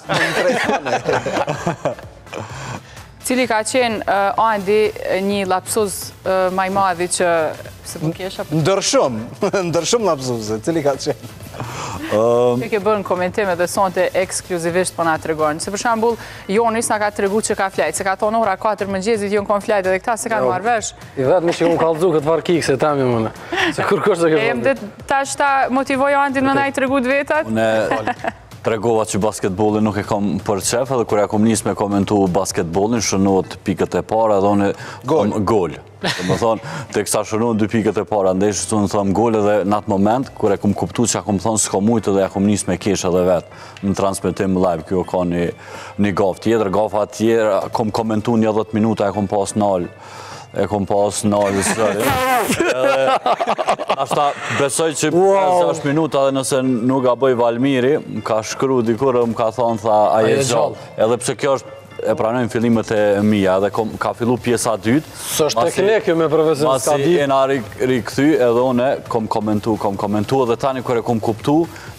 Cili ka qenë Andi një lapsus maj madhi që se më kesha? Ndërshum lapsuse, cili ka qenë? Që ke bërë në komentime dhe sonte ekskluzivisht për nga të regonë. Se për shambull, Jonis nga ka të regu që ka flajt, se ka tonë ora 4 mëngjezit, jo në kon flajt edhe këta se kanë marrë vesh. I vetëmi që unë kalëzu këtë varë kikë, se temi mëne. Se kur kështë të këtë varë. Ta shta motivoj Andin me nga i të regu të vetat? Tregova që basketbolin nuk e kam për qef, edhe kërja kom njës me komentu basketbolin, shënot pikët e para edhe unë gol. Më thonë, të kësa shënot 2 pikët e para, ndeshë të në thëmë gol edhe në atë moment, kërja kom kuptu që ja kom thonë s'ka mujtë edhe ja kom njës me kesh edhe vetë në transmitim live, kjo ka një gaf tjetër, gafa tjetër, kom komentu një 10 minuta, ja kom pas nalë. E kom pas në alë sërë. Ashta besoj që 5 minuta dhe nëse nuk a bëj Valmiri, më ka shkru dikur, më ka thonë, tha, a je gjallë. Edhe pse kjo është, e pranojnë fillimet e mija, dhe ka fillu pjesa dytë. Së është teknikë me profesion s'ka ditë. Masi e na rikëthy, edhe une kom komentu, edhe tani kër e kom kuptu,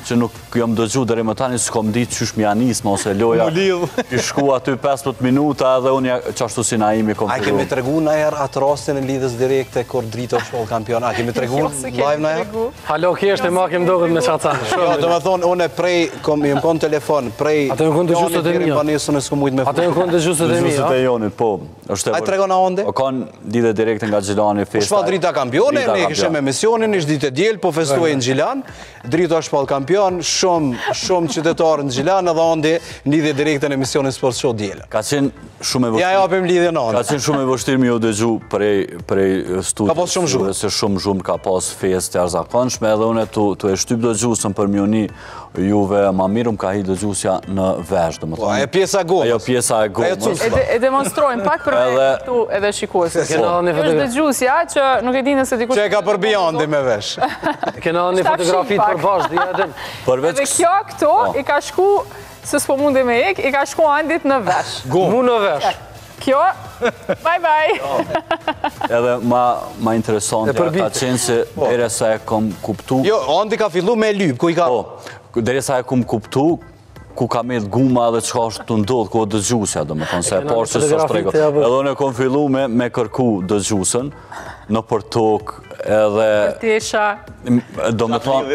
që nuk jam dëgju deri më tani s'kom ditë qysh mi anisme ose loja i shku aty 15 minuta edhe unë qashtu si Naimi kom A kemi tregu në herë atë rastin e lidhës direkte kur Drito shkoll kampion? A kemi tregu live në herë? Halo, kjeshtë e ma kem dohet me qaca. Jo, do me thonë, une prej, jem kon telefon, prej... Ate në konë të gjusët e mi, Ate në konë të gjusët e mi, Gjusët e jonit, po. A i trego në onde? O kanë lidhe direkte nga Gjilani, Po shpa Drita kampione, ne kishem emisionin, ish ditë e djel, po festuaj në Gjilan, Drito është shpall kampion, shumë qytetarë në Gjilan, edhe onde lidhe direkte në emisionin Sport Show djela. Ka qenë shumë e vështirë. Ja japim lidhe në onde. Ka qenë shumë e vështirë mi u dëgju prej studios. Ka pas shumë zhurmë. Se shumë zhurmë ka pas fest të arzakonshme, edhe une tu e shtyp dëgjusën për mjoni juve ma mirëm ka hi dëgjusja në vesh. Ajo pjesa e gomës. Ajo pjesa e gomës. E demonstrojmë pak për me këtu edhe shikuesit. Kjo është dëgjusja që nuk e di nëse dikush... Që e ka për biondi me vesh. Kena një fotografit për bashkë, Edhe kjo këto i ka shku, se s'po mundi me ik, i ka shku andit në vesh. Mu në vesh. Kjo, bye. Edhe ma interesantja ka qenë se dere sa e kom kuptu... Jo, andi ka fillu me lyp, ku i ka... Dere sa e kom kuptu, ku ka me guma dhe qka është të ndodhë, ku o dëgjusja, do me thonë, se e parë që së shtrego. Edhe unë e kom fillu me kërku dëgjusën, në për tokë, edhe... Për tesha... Do me thonë...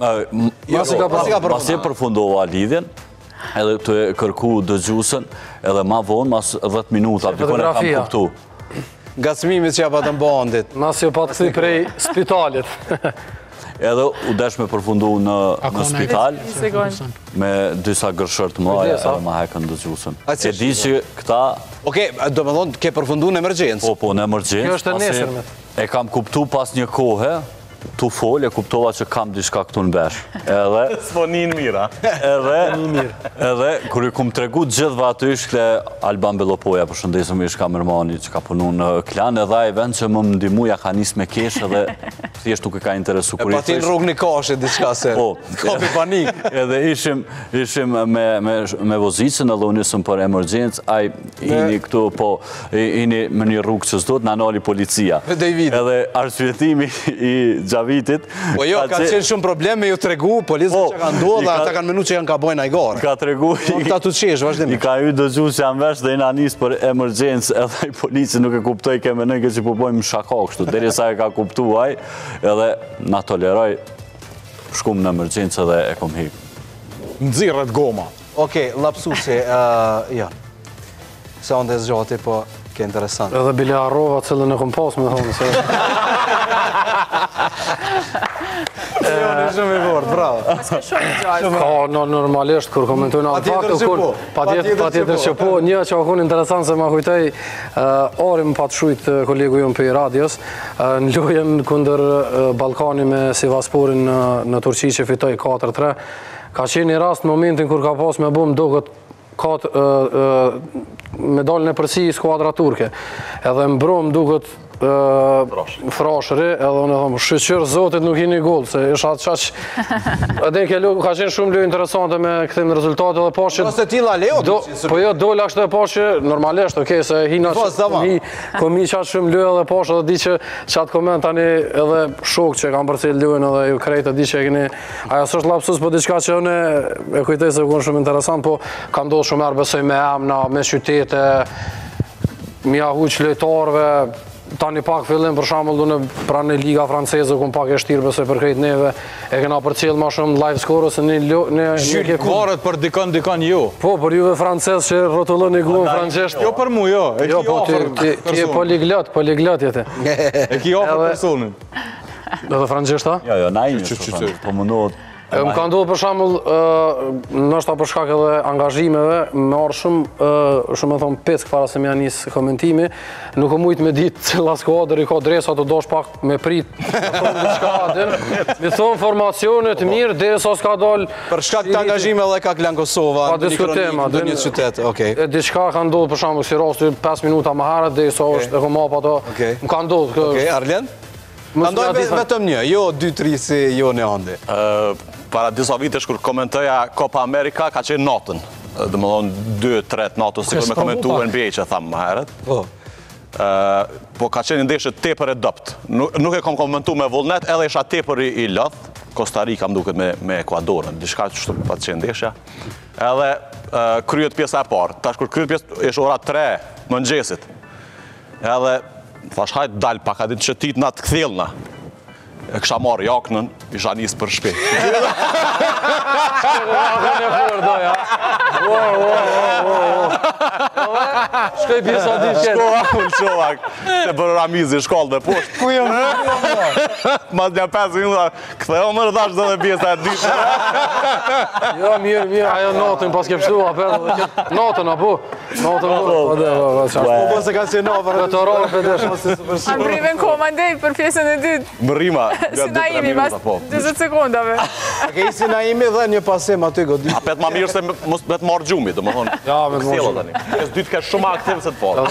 Masi e përfundova lidhjen, edhe të e kërku dëgjusën, edhe ma vonë, mas 10 minuta, dikon e kam kuptu. Nga smimit që ja patën bandit. Mas jo patë këti prej spitalit. Edhe u desh me përfundu në spital, me disa gërshër të mëdha, edhe ma hekën dëgjusën. E di që këta... Oke, do me thonë, ke përfundu në emergjensë? Po, në emergjensë. Kjo është e nesërmet. E kam kuptu pas një kohë, tu folë, e kuptova që kam diçka këtu në besh. Edhe... S'fonin mira. Edhe, kër i kum tregu gjithva aty ishkle Alban Belopoja, për shëndesëm ish kamermani që ka punu në klan, edhe a i vend që më ndimuja ka nis me kesh edhe thjesht nuk e ka interesu. E pa ti në rrug një kashe, diçka se, kapi panik. Edhe ishim me vozicën edhe unisëm për emergjensë, a i ini këtu, po, ini me një rrug që zdot, në anali policia. Edhe arsyetimi i Gjavitit. Po jo, ka qenë shumë probleme, ju tregu, policët që ka ndodhë, dhe ata kanë menu që janë ka bojnë ajgore. Ka tregu, i ka ju dëgju që janë vesh dhe i nanis për emergjensë, edhe i policë nuk e kuptoj keme nëjke që po bojmë shaka kështu, deri sa e ka kuptuaj, edhe na toleroj, shkum në emergjensë edhe e kom hik. Nëzirët goma. Oke, lapsusi, ja, se onë dhe zgjati, po, ke interesant. Edhe bile arrova cilën e kom pas me thonë, se... Jo, në shumë i vorë, bravo. Ka, normalisht, kur komentojnë atë faktë, pa tjetër që po, një që akun interesant se ma kujtej, Ari më patë shujt kolegu ju në për radios, në lujen kunder Balkani me Sivasporin në Turqi që fitoj 4-3, ka qenë një rast momentin kur ka pas me bum do këtë medalën e përsi i skuadra turke, edhe mbrom duket frashëri, edhe unë e thomë, shqyqyrë zotit nuk i një gol, se isha atë qaq... Edhe ka qenë shumë lojë interesante me këthim në rezultate dhe pashë... Ose tila leo? Po jo, dole ashtë e pashë, normalisht, okej, se hina komi qatë shumë lojë dhe pashë, edhe di që qatë koment tani edhe shok që kam përcil lojën edhe ju krejtë, di që e keni... Aja së është lapsus, po diçka që unë e kujtej se kënë shumë interesant, po ka ndodhë shumë erë besoj me emna, me qytete, mi ahuq lojtarve, tani pak fillim për shembull në pranë Liga Franceze ku pak e shtirë besoj për krejt neve e kena përcjell më shumë live score ose në Varet për dikon jo. Po, për juve francez që rrotullon i gjuhën francezisht. Jo për mua, jo. Jo, po ti je poliglot jete. E ki ofër personin. Do të francezishta? Jo, na i një. Po mundohet. Më ka ndodhur për shembull, ndoshta për shkak edhe angazhimeve, më ardh shumë thon pesk para se më nis komentimi, nuk e mujt me ditë cilla skuadër i ka dresa të dosh pak me prit, thon diçka atë. Mi thon formacione të mirë derisa s'ka dal. Për shkak të angazhimeve edhe ka Klan Kosova në një qytet, okay. Diçka ka ndodhur për shembull si rasti 5 minuta më herët derisa është e komap ato. Më ka ndodhur. Okej, Arlen? Ka ndodhur vetëm një, jo 2-3 si jo në ande. Para disa vitesh kur komentoja Copa America ka qenë natën. Dhe më dhonë 2-3 natën sikur me komentu NBA që thamë më herët. Po ka qenë ndeshje tepër e dopt. Nuk e kom komentu me vullnet edhe isha tepër i lodh. Costa Rica më duket me Ekuadorën, diçka që pa të qendeshja. Edhe kryet pjesa e parë. Tash kur kryet pjesa është ora 3 mëngjesit. Edhe thash hajt dal pak a ditë që tit na të kthjellna. E kësha marrë jaknën, isha nisë për shpi. Shkoj pjesa ditë qetë. Qovak, të bërë ramizi shkollë dhe poshtë. Ku jam? Mas një 5 minuta, këtheo më rëdash dhe pjesa e ditë. Jo, mirë, ajo natën pas ke pështu, natën, apo? Natën, Po se ka qenë nova. Këtë orë për desh. Anë briven koma ndej për pjesën e dytë. Më rima, Si Naimi, mas 20 sekundave. Ke isi Naimi dhe një pasim aty godit. A pet ma mirë se mos me të marrë gjumi, dhe më thonë. Ja, me të marrë gjumi. Pjesë dytë ka shumë aktiv se të parë.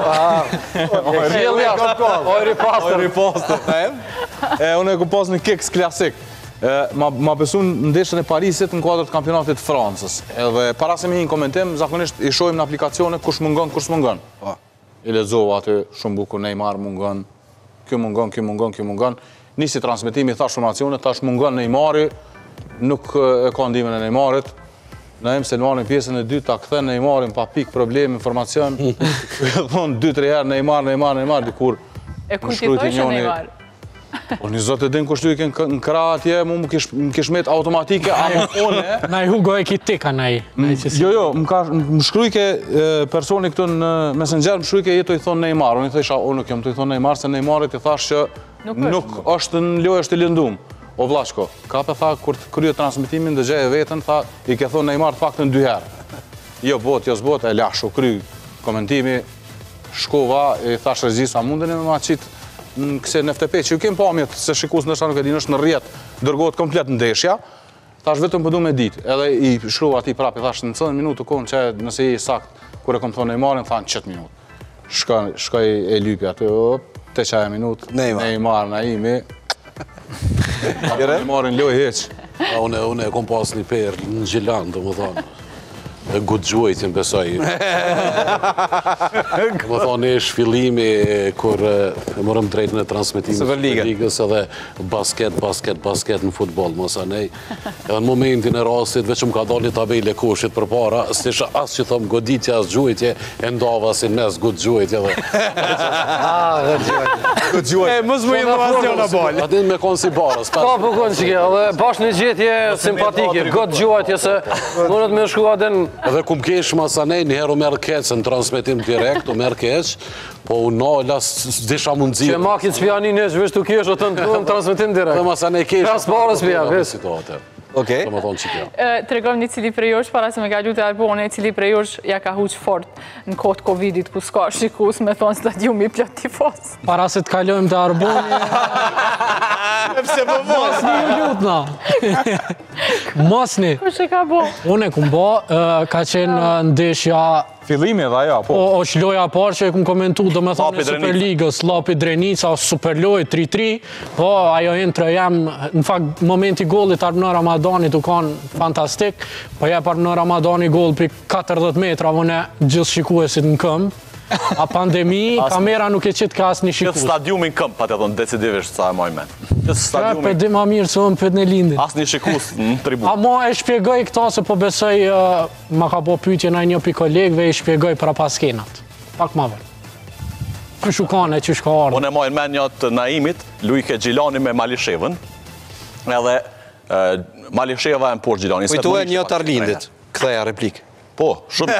Ojri pastor. Unë e ku pas një keks klasik. Ma besu në ndeshën e Parisit në kuadrët kampionatit Francës. Edhe para se me hi në komentim, zakonisht i shojmë në aplikacione kush mungon, kush mungon. I lezova aty shumë bukur Neymar mungon, kjo mungon. Nisi transmitimi, thash formacione, thash mungon Neymari, nuk e ka ndimin e Neymarit. Naim Selmani pjesën e dytë ta kthen Neymarin pa pik problem, informacion. Thonë 2-3 herë Neymar, dikur. E ku ti thoshe Neymar? Po një zotë e din kushtu i kënë në kra atje, mu më kishmet automatike, ama one... Na i Hugo e kitika na i. Jo, më shkrujke personi këtu në Messenger, më shkrujke jetu i thonë Neymar. Unë i thësha, nuk jam të i thonë Neymar, se Neymarit i thash që nuk është në lojë është i lëndum. O Vlashko, kape tha, kur të kryet transmitimin dhe gjeje vetën, tha, i ke thonë Neymar të faktën 2 herë. Jo s'bot, e lash, u kry komentimi, shkova, i thash regjisa mundën e me ma qitë në këse në FTP, që ju kemë pamjet se shikus nështë nuk e din është në rjetë, dërgohet komplet në ndeshja, thash vetëm përdu me ditë, edhe i shkrua ati prap, i thash në cënë minutë të kohën që nëse i sakt, kur e kom thonë Neymarin, thanë qëtë minutë. Shkoj e lypja të te qaja minutë, Neymar, Naimi, Neymarin loj heqë. Unë e kom pas një perë në Gjilan, do më thonë. E guxuajtjen besoj. Më thonë e shfillimi kur e morëm drejtën e transmitimit të ligës edhe basket në futbol, mos anej. Edhe në momentin e rastit, veç më ka dalë tabele koshit për para, s'isha as që thëmë goditja, as gjuajtje, e ndava si mes guxuajtje dhe... Guxuajtje. Mos më informacion në bolë. Adin me konë si barës. Po, konë që kjo, dhe bash një gjetje simpatike, guxuajtje se mërët me shku adin... Edhe kum kesh masanej, njëherë u merë keqë në transmitim direkt, u merë keqë, po u nala s'disha mundëzirë. Që makin s'pjani nësh, vesh tu kesh o të në transmitim direkt. Dhe masanej kesh... Kas parës pja, vesh. Okej. Të regom një cili prej josh, para se me ka gjutë Albone, cili prej josh ja ka huq fort në kohët Covidit, ku s'ka shikus me thonë stadiumi plot tifos. Para se të kalojmë të Arboni... Pse po Mosni ju lutna. Mosni. Kush e ka bo? Unë e kumë bo, ka qenë ndeshja... Fillimi dhe ajo, po. është loja parë që e kumë komentu, do me thonë e Superligës, Lapi Drenica, Superloj, 3-3, po ajo entre jam, në fakt, momenti gollit Arbëna Ramadani të kanë fantastik, po jep Arbëna Ramadani goll për 40 metra, vëne gjithë shikuesit në këmbë, a pandemi, kamera nuk e qitë ka asë një shikus. Këtë stadiumin këmë, pa të thonë, decidivisht sa e moj men. Këtë stadiumin... Për di ma mirë se më për në lindin. Asë një shikus në tribun. A ma e shpjegoj këta se po besoj, ma ka po pyetje na një pi kolegve, e shpjegoj pra paskenat. Pak ma vërë. Qëshu kane, qëshu ka ardhë. Unë e mojnë men një të Naimit, Lujke Gjilani me Malishevën, edhe Malisheva e më por Gjilani. Kujtu e një të Arlindit, këtheja replikë. Po, shumë.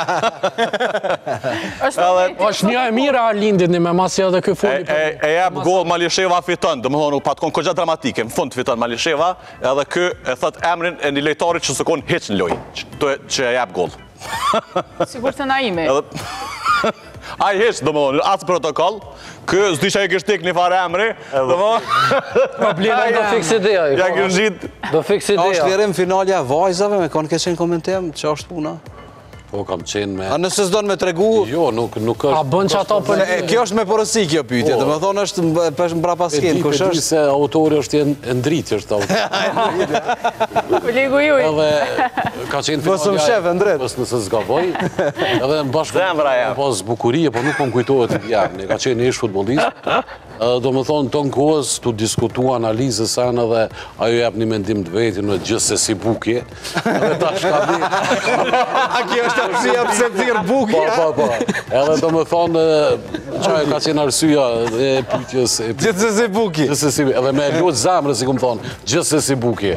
është një e mira Arlindit një me masi edhe këj foli. E jep gol Malisheva fiton, dhe më thonë, pa të konë këgja dramatike, më fund fiton Malisheva, edhe kë e thët emrin e një lejtarit që së konë heq në loj, që e jep gol. Sigur të Naimi. A i heq, dhe më thonë, asë protokoll, kë zdi që e kështë tek një fare emri, dhe më thonë, do fix ideja. ja kështë gjitë. Do fix ideja. A është vjerim finalja vajzave, me konë keqen komentem, që është puna? Po, kam qenë me... A nëse s'do në me tregu... Jo, nuk është... A bën që ato për... Kjo është me porosi kjo pyetje, dhe me thonë është mbra paskin, kush E di është? se autori është e ndritë, është autori. Kolegu juj. Edhe ka qenë Vësëm shef, e ndret. Vës nëse zgavoj. Edhe në bashkë... Zemra jam. Pas bukurie, po nuk më kujtohet të jam. Ne ka qenë ish futbolist. Do më thonë, tonë kohës të diskutua analizës anë dhe ajo jep një mendim të vetin në gjithë se si bukje. Edhe ta shkabi... A kjo është arsia pëse thirë bukje? Po. Edhe do më thonë, qaj ka qenë arsia e pytjes... Gjithë se si bukje? Gjithë se si... Edhe me lutë zamrë, si këmë thonë, gjithë se si bukje.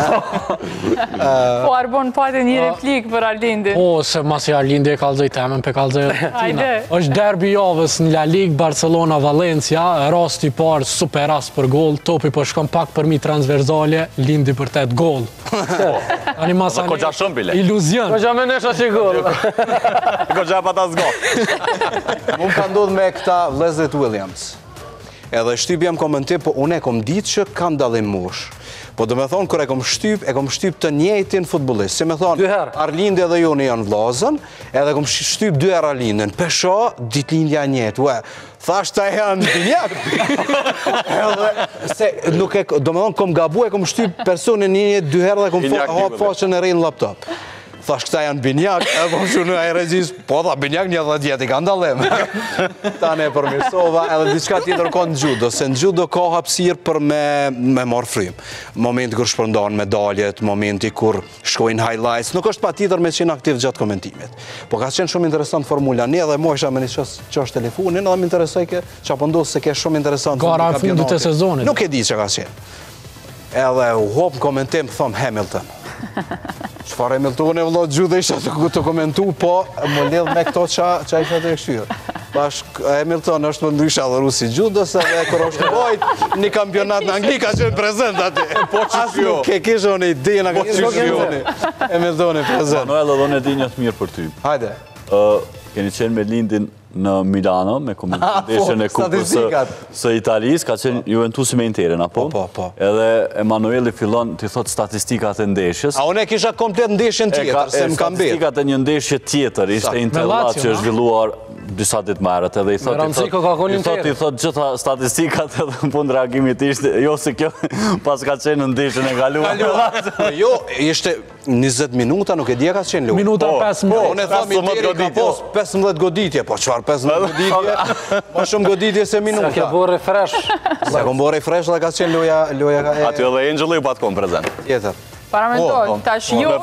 Po, Arbon, pate një replikë për Arlindin. Po, se masi Arlindi e kalzoj temen, pe kalzoj Tina. Është derbi javës në La Ligue, Barcelona-Valencia, rasti parë, super rast për gol, topi po shkon pak për mi transversale, lindi për 8 gol. Ani masa Ko gja shumë bile. Iluzion. Ko gja me nesha që gol. Ko gja pa ta zgo. Unë ka ndodhë me këta vlezrit Williams. Edhe shtyp jam komentim, po unë e kom ditë që kam dalim mosh. Po do me thonë, kër e kom shtyp të njëjtin futbolist. Si me thonë, Arlindi edhe Joni janë vlazën, edhe kom shtyp 2 herë Arlindin. Pesho, ditlindja njëtë. Thashtë ta janë binjak. Do me thonë, kom gabu e kom shtyp personin njëtë 2 herë dhe kom hapë faqën e rejnë në laptop. Thash këta janë binjak, e po shumë e regjis, po tha binjak një dhe djeti ka ndalem. Ta ne përmirësova, edhe diçka tjetër ka në judo, se në judo ka hapësirë për me marë frym. Momenti kur shpërndan medaljet, momenti kur shkojnë highlights, nuk është pa tjetër me qenë aktiv gjatë komentimit. Po ka qenë shumë interesant formula një dhe mo isha me një qash telefonin, edhe më interesoj që apëndosë se ke shumë interesant. Gara fundit e sezonit. Nuk e di që ka qenë. Edhe u hop në komentim, thom Hamilton. Qëfar Hamilton e vëllot gjude isha të komentu, po më lidh me këto qa isha të ekshyrë. Hamilton është më ndrysha dhe rusi gjude, se dhe kër është vojt një kampionat në Angli ka qenë prezent ati. Po që kjo. Ke kishë një idejë në ka qenë Hamilton e prezent. Manuel, edhe unë e di një të mirë për ty. Hajde. Keni qenë me Lindin në Milano, me komentindeshën e kupës së Italijës, ka qenë Juventusi me Interin, apo? Po. Edhe Emanueli fillon të thot statistikat e ndeshjes. A unë e kisha komplet ndeshjen tjetër, se më kam bërë. Statistikat e një ndeshje tjetër, ishte Interlat që është zhvilluar disa ditë marët, edhe i thot gjitha statistikat edhe në punë reagimit ishte, jo se kjo pas ka qenë në ndeshjen e galuar. Jo, ishte 20 minuta, nuk e dje ka qenë lu. Minuta 15. Unë e thom Interi ka pos 15 goditje, po qëfar 15 goditje? Ma shumë goditje se minuta. Se ke bo refresh. Se kom bo refresh dhe ka qenë luja ka... Aty edhe Angel i pat kom prezent. Tjetër. Paramendoj, tash jo,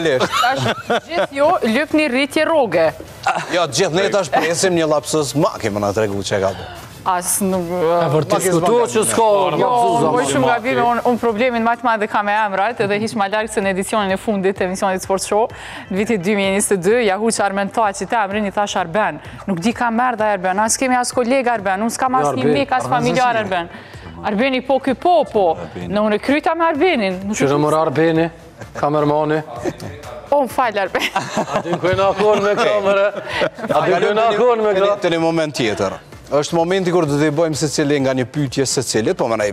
gjithë jo, lyp një rritje roge. Jo, gjithë ne tash presim një lapsus ma kemë në tregu që ka bu. Asë nuk... Diskutuo që s'ka lapsus. Po shumë gabime, unë problemin ma të madhe ka me emrat, edhe hiq ma larkë se në edicionin e fundit të emisionit Sport Show, në vitit 2022, jahu që Arben Taci të emrin, i thash Arben. Nuk di ka merda Arben, as kemi as kolega Arben, unë s'kam as një mik, as familjar Arben. Arbeni po ky po, në unë e kryta me Arbenin. Qërë mërë Arbeni, kamermani. O, më falë Arben. A dy këjnë akon me kamere. A dy këjnë akon me kamere. Të një moment tjetër. është momenti kur do të bëjmë se cili nga një pyetje se cilit, po më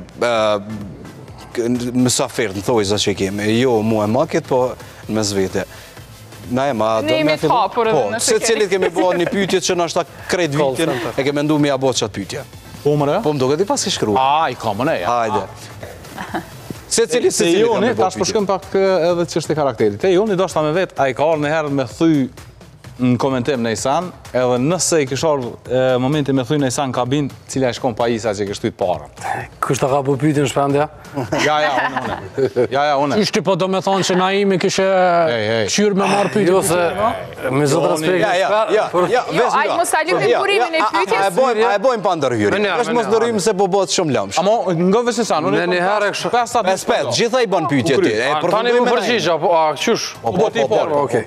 mësafirë në thojza që kemi. Jo, mu e makit, po në mes vete. Na e ma, do me fillu. Po, se cilit kemi bëjmë një pyetje që në është ta krejt vitin, e kemi ndu me ja bëjtë qatë pyetje. Po mëre? Po më do këtë i pas i shkru. A, i ka mëne, ja. Hajde. Se cilit kemi bëjmë pyetje. Ta shpërshkëm pak edhe që është i karakterit. E Joni, do shta me vetë, a i ka orë në herë me thuj në komentim në Isan, edhe nëse i kishë orë momenti me thuj në Isan kabin, cila e shkon pa isa që i kështujt parën. Kështë ta ka po pytin shpendja? Ja, une. Ishte po do me thonë që Naimi kështë këshyrë me marë pytin. Jo se, me zotë respekt. Ajtë mos talim në kurimin e pytjes. A e bojmë pa ndërhyri. është mos ndërhyrim se po bëtë shumë lëmsh. Amo, nga vësisan, unë i herë Pes, gjitha i bën pytje ti. Tani më përgjigja, a qysh? Po ti porë.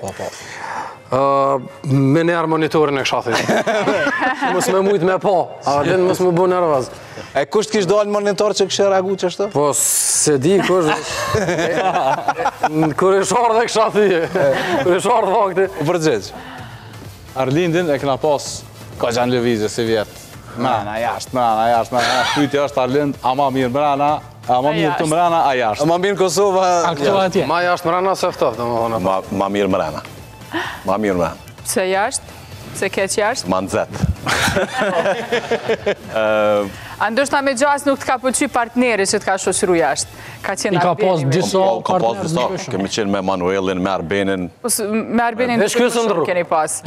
Me njerë monitorin e këshathit. Mos me mujtë me po, a din mos me bu nervaz. E kusht kishë dojnë monitor që kështë reagu që është? Po, se di kusht. Kër e shardë e këshathit. Kër e shardë fakti. U përgjegj. Arlindin e këna pas ka gjanë lëvizje si vjetë. Mrana, jashtë. Pytja është Arlind, ama mirë mrana, ama mirë të mrana, a jashtë. Ma mirë Kosova... Ma jashtë mrana se ftëf, dhe më thonë. Ma mirë mrana. Ma mirë mrana. Pse jashtë? Pse keq jashtë? Ma nëzet. A ndoshta me gjas nuk të ka pëlqy partneri që të ka shoqëru jashtë? Ka qenë ka pas disa Ka pas disa, kemi qenë me Manuelin, me Arbenin. Me Arbenin nuk të shumë keni pas.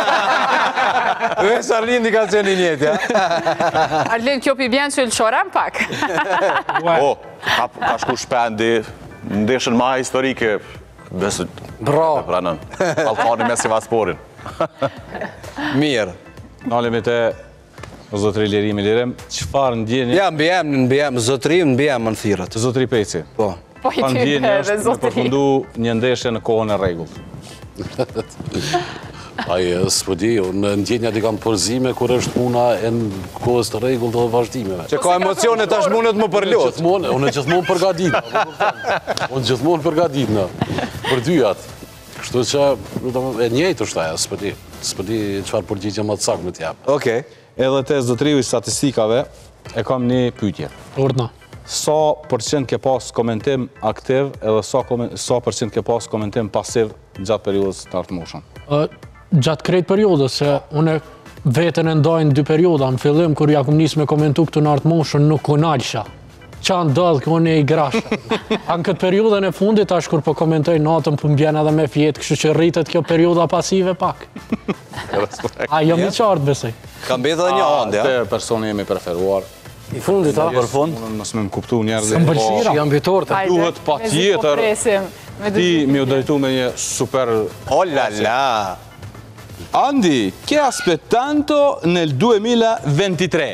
Vesh Arlindi ka qenë i njëti, ja? Arlind, kjo pi bjen që lëshoram pak. Ka shku shpendi, ndeshën ma historike, Bravo. pranën. Balkani me Sivasporin. Mirë. Nalemi të Zotri Lirimi Lirim, qëfar ndjenje... Ja, mbijem, zotri, mbijem më në thirët. Zotri Peci. Po. Po i Qëfar ty ndjenje dhe është me zotri. përfundu një ndeshje në kohën e rregullt? Aje, s'po di, unë ndjenjat i kam përzime kur është puna e në kohës të rregullt dhe vazhdimeve. Që ka emocione tash mundet më përlot. Unë gjithmonë përgatitna. Unë gjithmonë përgatitna. Për dyjat. Kështu që e njëjtë është aja, s'po di çfarë përgjigje më të saktë më t'jap. Okej. Edhe te zotriu i statistikave, e kam një pyetje. Ordna. Sa përqend ke pas komentim aktiv edhe sa përqend ke pas komentim pasiv gjatë periudhës të artëmoshën? Gjatë krejt periudës, se une vetën e ndajnë 2 perioda, në fillim, kur ja kum nisë me komentu këtu në artëmoshën, nuk kunalësha. Qa ndodhë kënë e i grashë. Anë këtë periudën e fundit, ashtë kur po komentoj natën, po mbjen edhe me fjetë, kështu që rritet kjo perioda pasive pak. A, jam i qartë besoj. Ka mbetë edhe një andë, ja? Te personi jemi preferuar. I fundit, ha? Për fund? Unë mësë me më kuptu njerë Së mbëlqira. Jam vitor të. Duhet pa tjetër ti mi u drejtu me një super... Oh la la! Andi, che aspettanto nel 2023?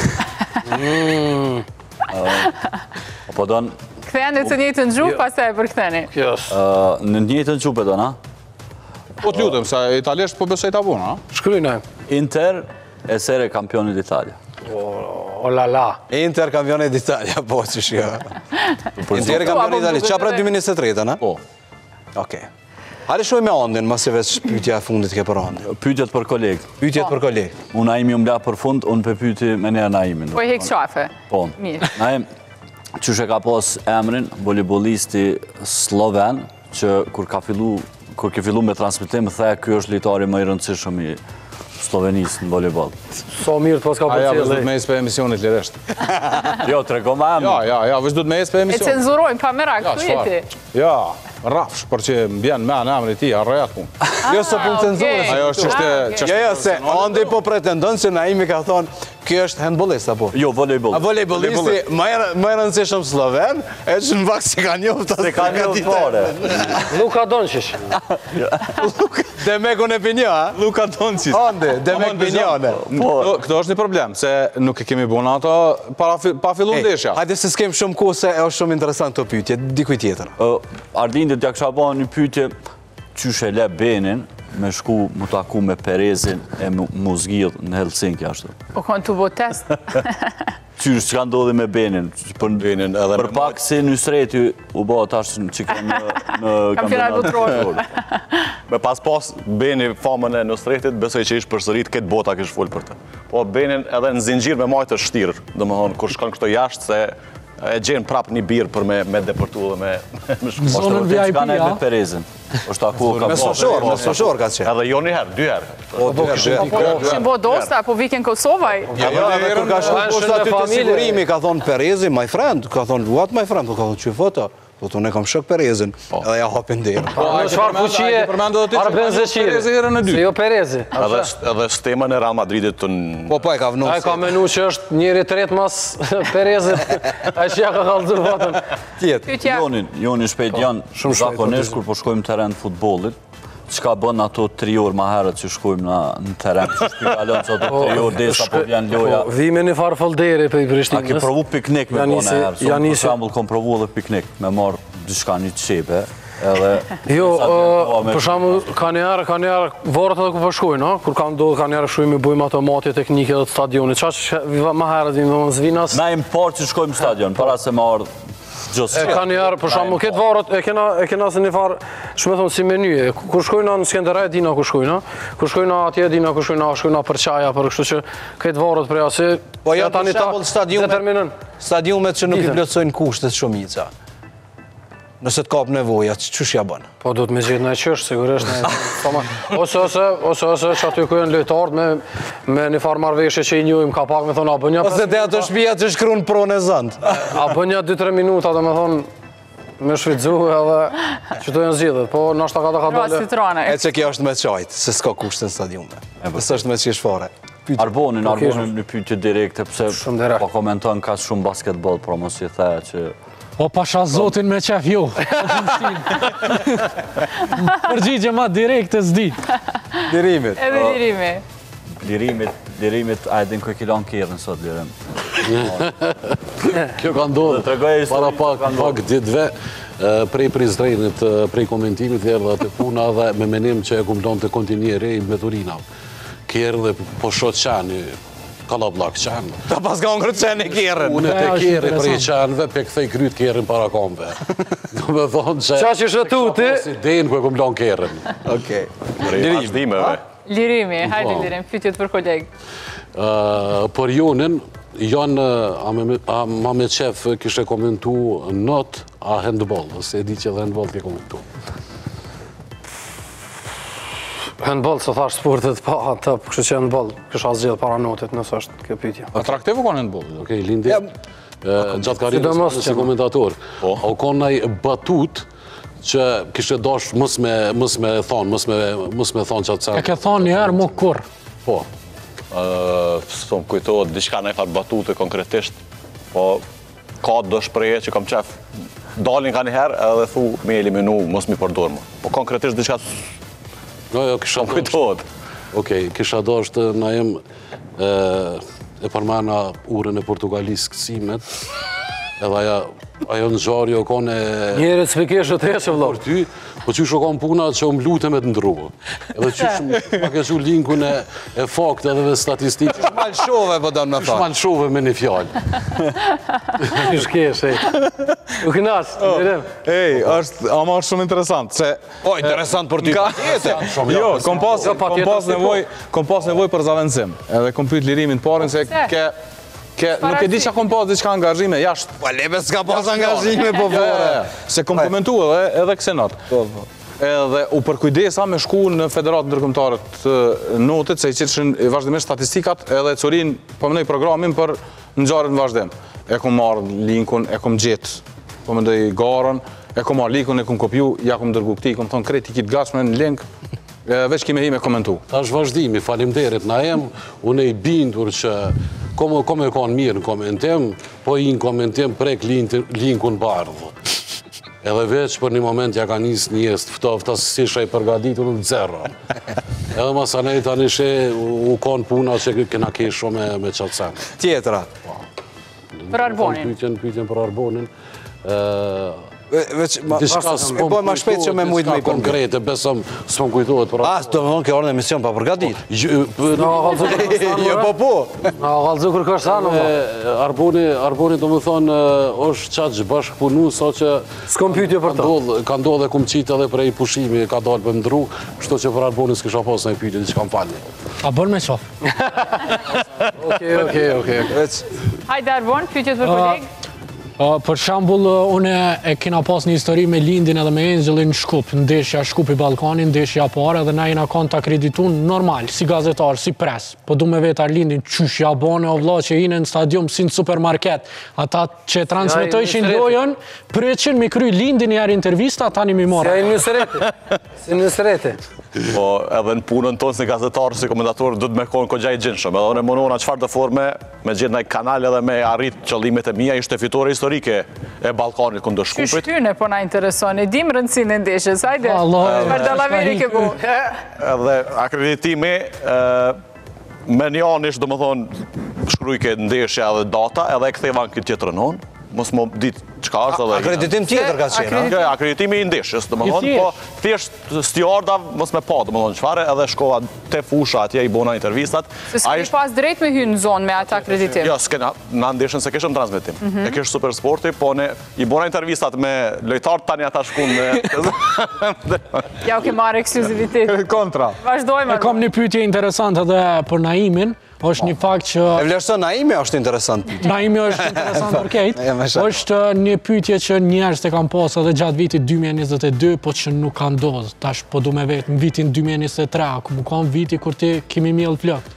Po donë... Kthejnë të njëjtën gjuhë, pastaj për ktheni. Në njëjtën qupe donë, ha? Po të lutem, sa italisht po besoj ta vona, ha? Shkryjnë. Inter e sere kampionit d'Italia. O la la. Inter kampionit d'Italia, po që shjo. Inter kampionit d'Italia, qa pra 2023, na? Po. Okej. Hajde shoj me andin, masi veç pyetja e fundit ke për andin. Pyetjet për kolegë. Pyetjet për kolegë. Unë Naimi më la për fund, unë për pyti me njerë Naimin. Po i hek qafe. Po. Mirë. Naim, qysh e ka pas emrin, volejbolisti sloven, që kur ke fillu me transmitim, the kjo është lojtari më i rëndësishëm i Slovenisë në volejbol. So mirë të pas ka Aja, vëzë përcjellë. du të me jesë për emisionit liresht. Jo, trego ma emrin. Ja, vëzë du të me jesë për E emisionit. cenzurojnë pa merak, tu jeti. Ja, rafsh, për që mbjen me anë emri ti, arrejat punë. Jo se pun cenzurës. Ajo është qështë... Jo, se Andi po pretendon që Naimi ka thonë, kjo është handballist, apo? Jo, volejbol. A volejbolisti më e rëndësishëm sloven, e që në vakt se ka njoftë. Se ka një fare. Luka Dončić. Demek unë e pinjo, ha? Luka Dončić. Andi, demek pinjone. Këto është një problem, se nuk e kemi buna ato pa fillu ndeshja. Hajde se s'kem shumë kohë se është shumë interesant të pyetje, dikuj tjetër. Ardindit ja kësha ba një pyetje, qysh e le Benin me shku mu taku me Perezin e mu zgjidh në Helsinki ashtu. Po konë të bo test. Qysh që ka ndodhi me Benin? Benin edhe Për pak si Nysreti u ba tash që ka në Kampionat botror. Me pas Beni famën e Nusretit, besoj që ishë përsërit këtë bota kështë full për të. Po Benin edhe në zinxhir me majtë është shtirë, dhe më thonë, kur shkon këto jashtë, se e gjenë prap një birë për me depërtu dhe me shku. Zonën VIP, Ka ne me ja. Perezin. është taku ka Me soshor ka qenë. Edhe jo një herë, 2 herë. Po, Kishin bo dosta, po viken Kosovaj. edhe kur ka shku poshtë aty të sigurimi, ka thonë Perezi, my friend, ka thonë, what my friend, ka thonë, që foto? Po të ne kam shok Perezin, edhe ja hapin derë. Në çfarë fuqie Arben Zeqiri, se jo Perezi. Edhe stemën e Real Madridit të në... Po, e ka vënu. Ai ka menu që është njëri tret mas Perezit, ai që ja ka kallëzur votën. Tjetë. Joni shpejt janë zakonisht kur po shkojmë teren futbollit, çka bën ato 3 orë ma herët që shkojmë në teren, që shpikalon që ato 3 orë desa po vjen loja. Vime një farë falderi për i Prishtinës. A ke provu piknik me bën e herë, për shambull kom provu edhe piknik, me marë dyshka një qepe, edhe... Jo, për shambull, ka njerë, varët edhe ku për shkojnë, kur ka ndodhë ka njerë shkojmë i bujmë ato matje teknike dhe të stadionit. Qa që ma herët vime më zvinas? Na im parë që shkojmë stadion, para se ma ardhë E ka njerë, për shambull, këtë varët e kena se një farë, shumë thonë si menyje. Kur shkojna në Skenderaj, dina ku shkojna. Kur shkojna atje, dina ku shkojna për qaja, për kështu që këtë varët prej asë... Po janë për shambull stadiumet që nuk i plotësojnë kushtet shumica. Nëse të kap nevoja, ç'është ja bën? Po do të me gjithë në qështë, sigurisht. Ose që aty ku janë lojtarët me një farë marrëveshje që i njohim ka pak me thonë, a bën një... Ose te ato shtëpia që shkruan pronë e zënd. A bën një 2-3 minuta, do me thonë, me shfrytzu edhe që të janë zgjidhet, po nashta ka dalë... E që kjo është me qajtë, se s'ka kushtë në stadiume. Së është me qish fare. Arbonin një pyetje direkte, pse po komentojnë ka shumë basketbol, pro mos i the që... Po pasha zotin me qef jo. Përgjigje ma direkte s'di. Lirimit. Edhe lirimi. Lirimit, a e din kë kilon kjerën sot, lirim? Kjo ka ndodhë. Para pak ditëve, prej prizrenit, prej komentimit, dhe erdhe të puna dhe me menim që e kumplon të kontinjeri me Turina. Kjerë dhe po shot qani, kalla blak qanë. Ta pas ka ngrët qenë e kjerën. Unë e kjerë prej qanëve, pe këthej kryt kjerën para komve. Do me thonë që... Qa që shëtu ti? Si denë ku e kumplon kjerën. Okej. Lirimi, hajde lirim, pytjet për kolegë. Për jonin, janë, ma me qef kishe komentu not a handball, ose e di që dhe handball ke komentu. Handball, se thash sportet, pa të kështë që handball, kështë asë gjithë para notit, nësë është kjo pytja. Atraktivu ka handball? Okej, lindi, gjatë karirës si komentator, o konaj batut që kështë dosh mës me thonë që atë... E ke thonë njerë, mu kur? Po. Së më kujtohet, diçka në e farë batute konkretisht, po ka do shpreje që kam qef dalin ka njëherë edhe thu me eliminu, mos mi përdor më. Po konkretisht diçka kisha kujtohet. Okej, kisha dosht na jem e përmana urën e Portugalisë kësimet, edhe ajo në gjarë jo kone... Njerët s'pikeshë të eshe, vlo. Por ty, po qysh o kam puna që o mlutë me të ndruë. Edhe qysh ma kequ linkun e fakte edhe dhe statistikë. Qysh malshove po donë me thakë. Qysh malshove me një fjallë. Qysh kesh, U kënas, njerëm. Ama është shumë interesant, se... O, interesant për ty patjetër. Jo, kom pas nevoj për zavendësim. Edhe kom pyet lirimin parin se nuk e di që kom pas diçka angazhime jashtë. Po lebe s'ka pas angazhime po fore. Se kom komentu edhe kësenat. Edhe u përkujdesa me shku në Federatë Ndërkombëtare të Notit, se i qitëshin vazhdimisht statistikat edhe curin pëmëndoj programin për ngjarjet në vazhdim. E kom marrë linkun, e kom gjetë pëmëndoj garën, e kom marrë linkun, e kom kopju, ja kom dërgu këti, kom thonë kreti kitë gatshme në link, veç kime hi me komentu. Ta është vazhdimi, falimderit na jem, unë e i bindur që kom e kanë mirë në komentim, po i në komentim prek linkun bardhë. Edhe veç për një moment ja ka njës njës të ftofta si isha i përgaditur në zero. Edhe masanej tani she u kanë puna që këna kesho me qatësen. Tjetra. Për Arbonin. Pyetjen për Arbonin. Po ma shpejt që me mujtë me i konkrete, besëm s'më kujtohet për... Do me thonë ke orë në emision pa përgatit. Jo, po. Galzu kur kërsanë, Arboni do me thonë është qatë që bashkë punu, sa që... S'kom pyetje për të. Ka ndodhe kumë qitë edhe prej pushimi, ka dalë për ndru, shto që për Arboni s'kisha pas në i pyetje, që kam falli. A bërë me qofë. Okej. Hajde Arbon, pyetjet për kolegë. Për shambull, une e kena pas një histori me Lindin edhe me Angelin Shkup, ndeshja Shkup i Balkanin, ndeshja pare, dhe na jena kanë të akreditun normal, si gazetar, si pres. Po du me vetar Lindin, qysh ja bane o vla që jine në stadium si në supermarket. Ata që transmitojshin lojën, përveqin me kry Lindin njerë intervista, ata një mi mora. Si në srete. Po edhe në punën tonë si gazetarë, si komentatorë, du të me konë ko gjaj gjinshëm. Edhe në mënona qëfar të forme, me gjithë në kanal edhe me arrit qëllimet e mija, ishte fitore historike e Balkanit këndo Shkupit. Qyshtyne po na interesoni, dim rëndësin e ndeshjes, hajde, për dalaveri ke bu. Edhe akreditimi, me një anë ishtë do më thonë, shkrujke ndeshja dhe data, edhe e këtheva në këtë tjetër nënë, mos më ditë qka është edhe... Akreditim tjetër ka qenë, a? Akreditimi i ndeshjes, do më thonë, po thjesht stjarda mos me pa, do më thonë qfare, edhe shkova te fusha atje i bona intervistat. Se s'keni pas drejt me hynë në zonë me atë akreditim? Jo, s'kena, na ndeshën se keshëm transmitim. E keshë super sporti, po ne i bona intervistat me lojtarët tani ata shkun me... Ja u ke marrë ekskluzivitet. Kontra. Vazhdojmë. Kam një pyetje interesante edhe për Naimin. është një fakt që... E vlerëson Naimi është interesant. Naimi është interesant për kejt. është një pyetje që njerëzit e kanë pasur edhe gjatë vitit 2022, po që nuk ka ndodhur. Tash po du me vetë në vitin 2023, ku më kanë viti kur ti kemi mjell flokët.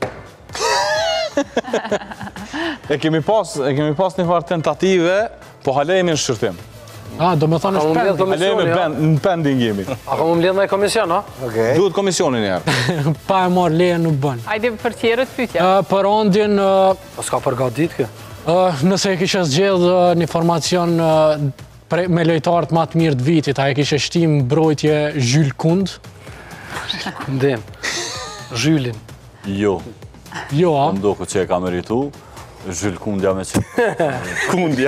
E kemi pas një farë tentative, po halejemi në shqyrtim. Do me thonë është pending. Halejemi në pending jemi. A ka më mbledh në komision, a? Duhet komisionin njerë. Pa e marrë leje nuk bën. Ajde për tjerët pytja. Për ondin... S'ka përgatit kë? Nëse e kishe zgjedh një formacion me lojtarët ma të mirë të vitit, a e kishe shtim mbrojtje Jules Koundé? Ndem. Jullin. Jo. Jo, a? Ndoko që e ka meritu. Jules Koundé me që... Kundja.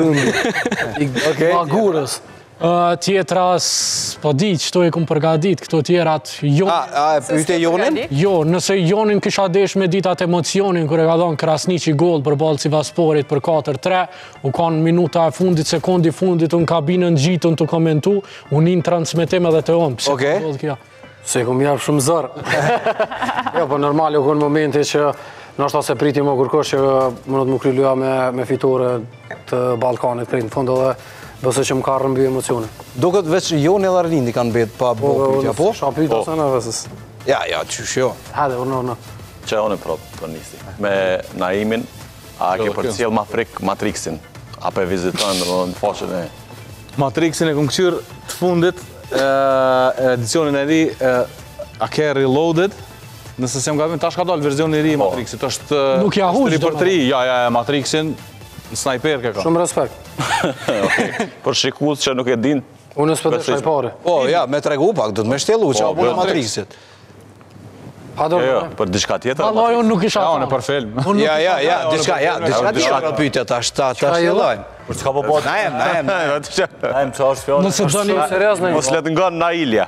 Magurës. Tjetra, po di, qëto e kumë përgadit, këto tjerat, Jonin... A e pyte Jonin? Jo, nëse Jonin kisha desh me ditat emocionin, kër e ka dhonë Krasniqi gol për balë Sivasporit për 4-3, u kanë minuta e fundit, sekundi fundit, unë kabinën gjitën të komentu, unë inë transmitim edhe të omë. Okej. Se ku më japë shumë zërë. Jo, po normal u konë momenti që nështë se priti më kërkosh që më të më kry luja me fitore të Balkanit kërinë. Në fund edhe bëse që më ka rëmby emocione. Duket veç Joni edhe Arlindi kanë betë pa bo pytja, po? Sha pyta se në vesës. Ja, qysh jo. Hade, urnë. Që onë për nisti. Me Naimin, a ke për cilë ma frik Matrixin? A pe viziton në faqen e... Matrixin e këmë këqyrë të fundit, edicionin e ri, a ke Reloaded, nëse se më gabim, tash ka dalë verzion e ri i Matrixit, është... Nuk ja hush, 3x3, ja, Matrixin, në sniper ke ka. Shumë respekt. Për shikus që nuk e din... Unë e s'pëtë shaj pare. Po, ja, me tregu pak, du të me shtelu që abuna Matrixit. Jo, për diçka tjetër. Allah, unë nuk isha Ja, unë e për film. Ja, diçka tjetër pyte tash ta shtjelojmë. Për çka po bëhet? Najem. Najem që është fjallë. Nëse doni... Serios në Mos letë nga Nailja.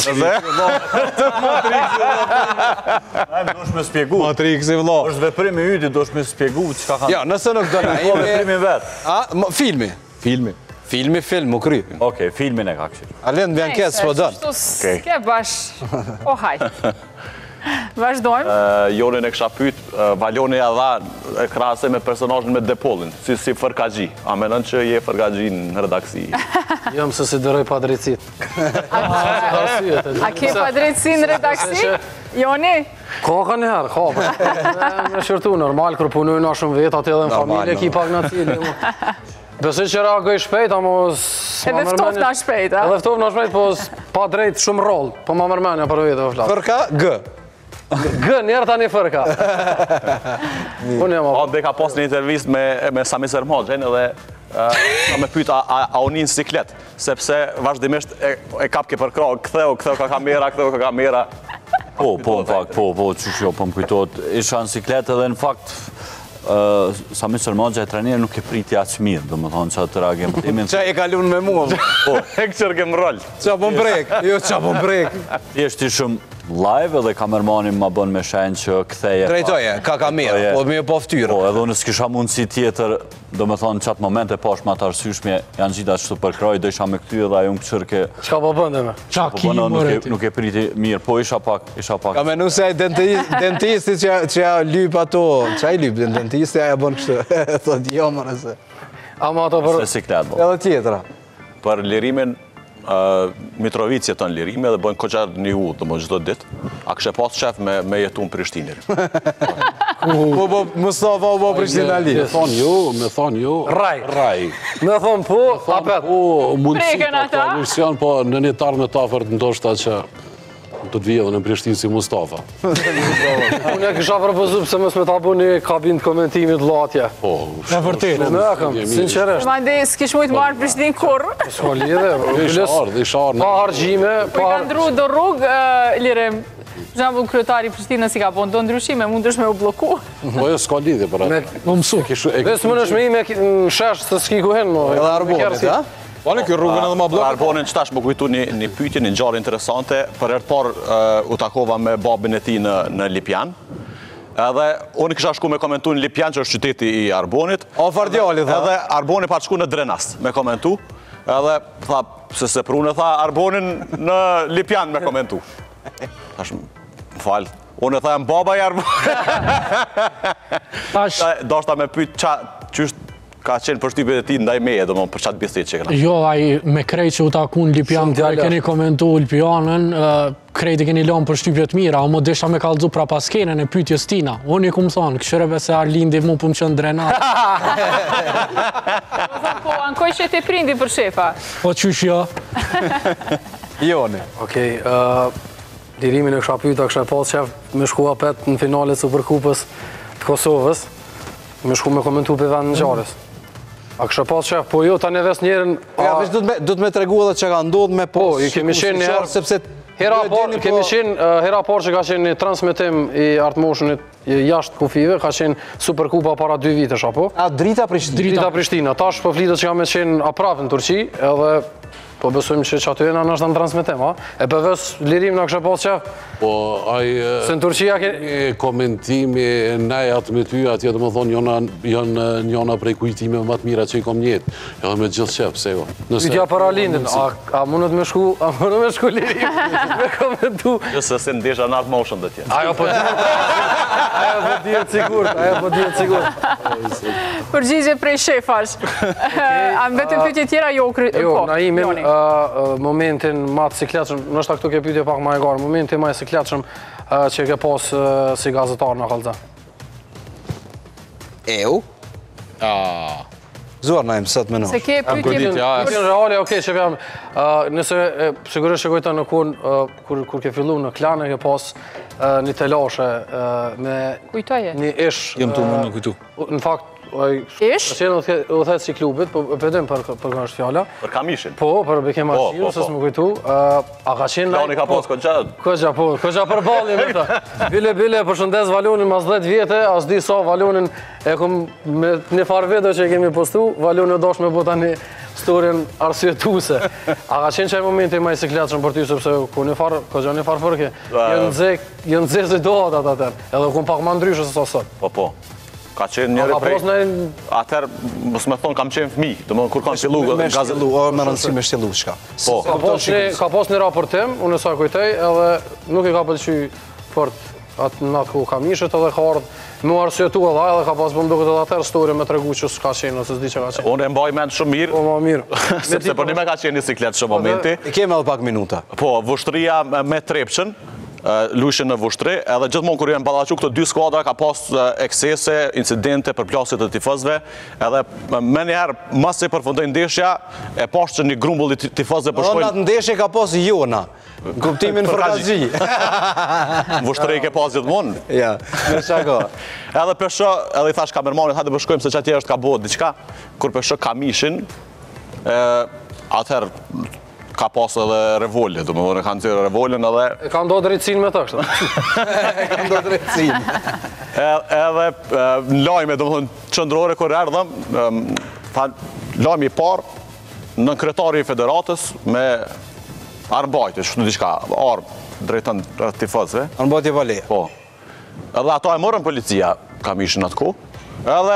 Najem do shme spjegu. Matrixi vlo. është veprim i yti, do shme spjegu qka ka... Ja, nëse nuk do Po veprimi vetë. Filmi. Film, u kry. Okej, filmin e ka këshirë. Alen vjen ketë s'po dënë. Ske bash... O, haj. Vazhdojmë. Jonin e kësha pyt, Valjoni ja dha e krahasoj me personazhin me Depollin, si fërkagji. A menon që je fërkagji në redaksi? Jam se si dëroj pa drejtësit. A ke pa drejtësi në redaksi? Joni? Ka njëherë, ka. Me shërtu, normal, kër punojnë a shumë vetë, atë edhe në familje ki pak në cili. Besoj që reagoj shpejt, amo... Edhe ftoft në shpejt, a? Edhe ftoft në shpejt, po pa drejt shumë rol, po ma mërmenja për vete o flasë. Fërka, G. Gë, njerë ta një fërka. Unë jam A dhe ka pas një intervjist me Sami Sermogjen edhe ka me pyta a unin siklet, sepse vazhdimisht e kapke për krah, ktheu ka kamera, Po, në fakt, që jo, po më kujtot. Isha në siklet edhe në fakt, Sami Sermogja e trenirë nuk e priti aqë mirë, do më thonë që atë reagim timin. Qa e kalun me mua? e këqër kem rol. Qa po mbrek? Jo, qa po mbrek? Jeshtë ishëm live edhe kamermanin ma bën me shenë që ktheje... Drejtoje, ka kamera, po me po ftyrë. Po, edhe unë s'kisha mundësi tjetër, do me thonë qatë momente pash ma të arsyshme, janë gjitha qështu për kraj, do isha me këty edhe ajo në këqër ke... Qka po bënde me? Qa ki mëreti? Nuk e priti mirë, po isha pak... Ka menu se dentisti që ja lyp ato, që i lyp, dentisti ja bën kështë, thot jo më nëse. Ama ato për... Se siklet, bo. Edhe tjetra. Për lirimin, Mitrovic jeton lirime dhe bëjnë koqar një u, dhe më gjithdo dit. A kështë pas qef me jetu në Prishtinir? Mustafa u bo Prishtina li. Me thonë jo. Raj. Me thonë po, apet. Po, mundësi Preken pa ata? koalision, po në një tarë me tafërt ndoshta që të të vijë dhe në Prishtinë si Mustafa. Unë e kësha propozu pëse mës me ta bu një kabin të komentimit latje. Po, E vërtet. Me akëm, sinqeresht. Ma ndi s'kish mujtë marrë Prishtinë kur. S'ka lidhe. isha ardhë. Pa hargjime, Për i ka ndru do rrugë, Lirim. Për shembull, kryetari i Prishtinës si ka bon do ndryshime, mund është me u bloku. Po jo, s'ka lidhje për atë. Më mësu. Vesë më nëshme i me shesh se s'ki ku hen. Edhe Arbonit, ha? Pane, kjo rrugën edhe ma Për blokë. Arbonin qëtash më kujtu një pyetje, një ngjarje interesante. Për herë të parë u takova me babin e tij në Lipjan. Edhe unë kisha shku me komentu në Lipjan, që është qyteti i Arbonit. O Fardjali, tha. Edhe Arboni pa të shku në Drenas me komentu. Edhe tha, se se prune, tha Arbonin në Lipjan me komentu. Thash, më falë, Unë e thajmë baba jarë. Do shta me pytë qështë ka qenë përshtypjet e ti ndaj meje, do më për qatë bisit që këna. Jo, me krejt që u takun Lipjan, kërë keni komentu Lipjanën, krejt e keni lonë përshtypjet mira, o më desha me kalëzu pra paskenën e pytjes tina. Unë i kumë thonë, këshëreve se Arlindi mu për më qënë drenat. Po, ankoj që te prindi për shefa. Po, qysh jo? Joni. Okej, lirimin e kësha pyta, kësha pas qef me shkua pet në finalet Superkupës të Kosovës, me shku me komentu për vend në gjarës. A kësha pas qef, po jo, ta në ves njerën... Ja, veç du të me tregu edhe që ka ndodhë me po, i kemi qenë njërë, sepse hera par që ka qenë një transmitim i Artmotionit jashtë kufive, ka qenë Superkupa para 2 vitesh, apo? A, Drita Prishtina. Drita Prishtina. Tash po flitet që ka me qenë aprap në Turqi, edhe po besojmë që aty e në është në transmitim, a? E përves lirim në kësha pas qef? Po, se në Turqia komentimi nejat me ty, atje të më thonë, janë njona prej kujtime më të mira që i kom njetë. Edhe me gjithë qef, se jo. Pytja për Alindin, a mundet me shku lirim, me komentu? Jësë se ndesha në Artmotion dhe tjetë. Ajo po dhjetë sigurt. Përgjigje prej shefash. A më vetëm pyetje tjera jo? Jo, na imin momentin ma të sikletshëm, nështë këtu ke pyetje pak ma e garë, momentin ma e sikletshëm që ke pas si gazetar në Kallëza. Zuar na im sot me në. Se ke pyetje... Në reale, okej, që jam, nëse sigurisht që kujta në kur ke fillu në Klan, e ke pas një telashe me një ish... Jem të mund në kujtu. Në fakt, ish? Që u thetë si klubit, po përdem për kërë është fjalla. Për Kamishin? Po, për Bekem Arqiu, se s'më kujtu. A ka qenë... Klani ka pas këgja? Këgja për bali, me ta. Bile, përshëndes Valonin mas 10 vjetë, as di sa Valonin e kom me një farë video që kemi postu, Valonin dosh me bota një storien arsjetuse. A ka qenë që e momenti ma i sikletshëm për ty, sepse ku një farë, këgja një farë përke, jënë zezë i dohat atë atër, edhe ku pak ma ndryshë se sa sot. Po. Ka qenë njëri prej... Atër, mësë me thonë, kam qenë fëmi, të më kur kanë fillu... Me shtjelu, o me rëndësi me shtjelu shka. Ka pas një raportim, unë e sa kujtej, edhe nuk i ka pëlqy fort atë në atë ku Kamishit, edhe ka ardhë mu arsjetu edhe ka pas bëmë duket edhe atër story me tregu që s'ka qenë, ose s'di që ka qenë. Unë e mbaj mend shumë mirë. Po, ma mirë. Sepse për një me ka qenë një siklet shumë momenti. Keme edhe pak minuta. Po, vushtria me Trepçën, lushin në vushtri, edhe gjithmonë kur janë ballaqu këto 2 skuadra ka pas eksese, incidente për plasje të tifozëve, edhe më njëherë mas se përfundoi ndeshja, e pash që një grumbull i tifozëve po shkojnë. Atë ndeshje ka pas Jona. Kuptimin Fërkaxhi. Vushtri ke pas gjithmonë. Ja, në çako. Edhe pesho, edhe i thash kamermanit, hajde po shkojmë se çatje është ka bëu diçka. Kur pesho Kamishin, atëherë ka pas edhe revolje, do më dhënë kanë tërë revoljen edhe... E ka ndo drejtësin me të kështë. E ka ndo drejtësin. Edhe në lajme, do më dhënë qëndrore kër erdhëm, lajme i parë në kretari i federatës me armbajtje, shtu diçka, armë drejtën tifozëve. Armbajtje vale. Po. Edhe ato e morën policia, Kamishin atë ku, edhe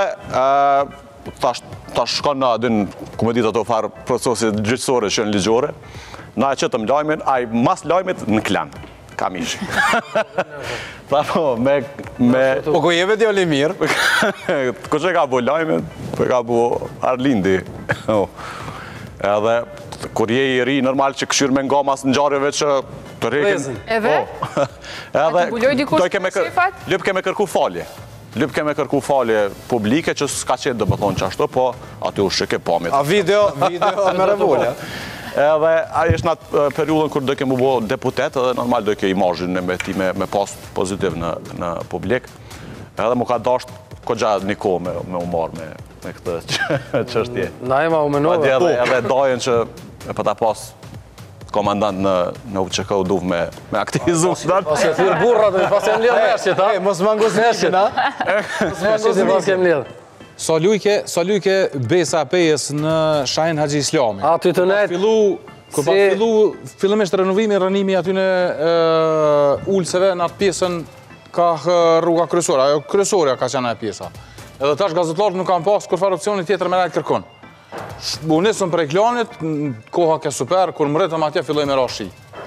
tash shkon në adin, ku me ditë ato farë procesit gjyqësore që në ligjore, na e qëtëm lajmin, a i mas lajmit në Klan, Kamish. Tha po, me... Po ku jeve t'jo li mirë? Ku që ka bu lajmin, po ka bu Arlindi. Edhe, kur je i ri, normal që këshyr me nga mas në gjarjeve që të rekin... Edhe? Edhe, buloj dikush për shefat? Lyp keme kërku falje. Lyp keme kërku falje publike që s'ka qenë dhe më thonë që ashtu, po aty u shike pamit. A video me revolja? Edhe ajo është në atë periudën kur do kemi bo deputet, edhe normal do ke imazhin me pas pozitiv në publik. Edhe mu ka dasht kogja një kohë me umar me këtë qështje. Na ema u menove. Edhe dajen që e pëta pas komandant në UQK u duv me aktivizu. Pas e thyrë burrat, pas e më lidhë mërshje, ta? Mos mangos mërshje, na? Mos mangos mërshje më lidhë. Sa lujke Besa Pejes në Shajin Haxhi Islami. A ty të net... Kër pa fillu fillimisht rënimi aty në ulseve në atë pjesën ka rruga kryesore. Ajo kryesoria ka qenë ajo pjesa. Edhe tash gazetarët nuk kanë pas kërfar opcioni tjetër me rajtë kërkon. U nisëm për e Klanit, koha ke super, kur më rritëm atje filloj me rashi.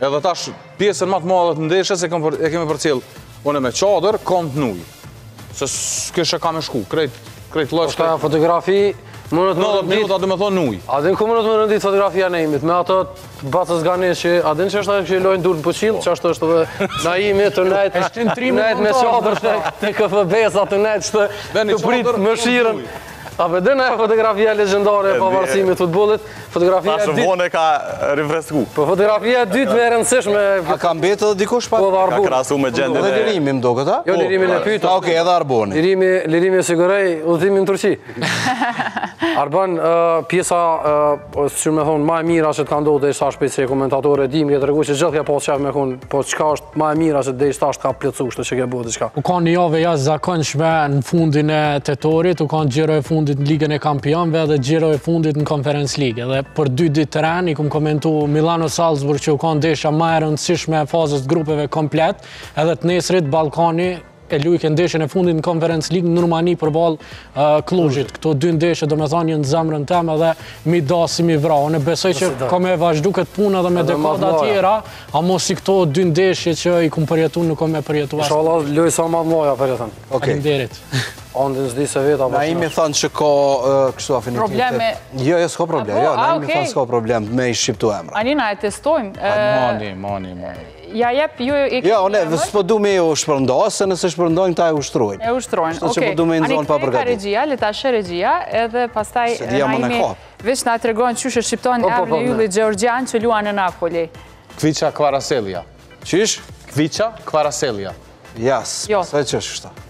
Edhe tash pjesën më të madhe të ndeshjes e kemi përcjell unë me çadër kont nuj. Se s'kisha ka me shku, krejt lloj. Ka fotografi, më 90 minuta do të thonë nuj. A din ku më në të më rëndit fotografia Naimit, me ato bacës ganes që, a din që është që lojnë durë në pëqilë, që është edhe Naimi të nejt me qadër të KFB-sa të nejt që të pritë më shiren. A përdën e fotografia legendare e pavarësimit futbolit, fotografia e dytë... Pashë vone ka rifresku. Po fotografia e dytë me rëndësishme... A ka mbetë dhe dikush pak? Ka krasu me gjendin e... Dhe lirimi më do këta? Jo, lirimin e pyta. Oke, edhe Arboni. Lirimi e sigurej, udhëtimin në Turqi. Arban, pjesa, që me thonë, ma e mira që të ka ndodhë dhe ishta shpejt se komentatore dim, këtë regu që gjithë ka pas qef me thonë, po qka është ma e mira që dhe ishta ka plëcu, shtë që ke bëhë diqka. U ka një jave jasë zakonshme në fundin e tetorit, u ka në gjiro e fundit në Ligën e Kampionëve dhe gjiro e fundit në Conference League. Dhe për 2 ditë të rënë, i kum komentu Milano Salzburg që u ka ndeshja ma e rëndësishme e fazës të grupeve komplet, edhe të nesrit Ballkani e lujke ndeshjen e fundit në Conference League në Rumani përballë Clujit. Këto 2 ndeshje do me thonë në zemrën temë dhe mi dasi mi vra. Unë besoj që ka me vazhdu këtë punë edhe me dekada tjera, a mos i këto 2 ndeshje që i kum përjetu nuk kom me përjetu asë. Inshallah, loj sa madh moja përjetën. Faleminderit. Andin s'di se veta... Naimi thënë që ka kështu afinitet... Probleme... Jo, s'ka problem. Jo, Naimi thënë s'ka problem me i shqiptu emra. Anina, e testojmë. Mani. Ja jep, ju e kështë... Jo, ne, s'po du me ju shpërndo, se nëse shpërndojnë, ta e ushtrojnë. E ushtrojnë, okej. Ani këtë ka regjia, leta shë regjia, edhe pastaj Naimi... Veç nga të regojnë që shqiptojnë emrë e Ylli Gjeorgjan që luan në Napoli. Kviqa Kvaraselja. Qish? Kviqa Kvaraselja. Jas, sa që është kështa?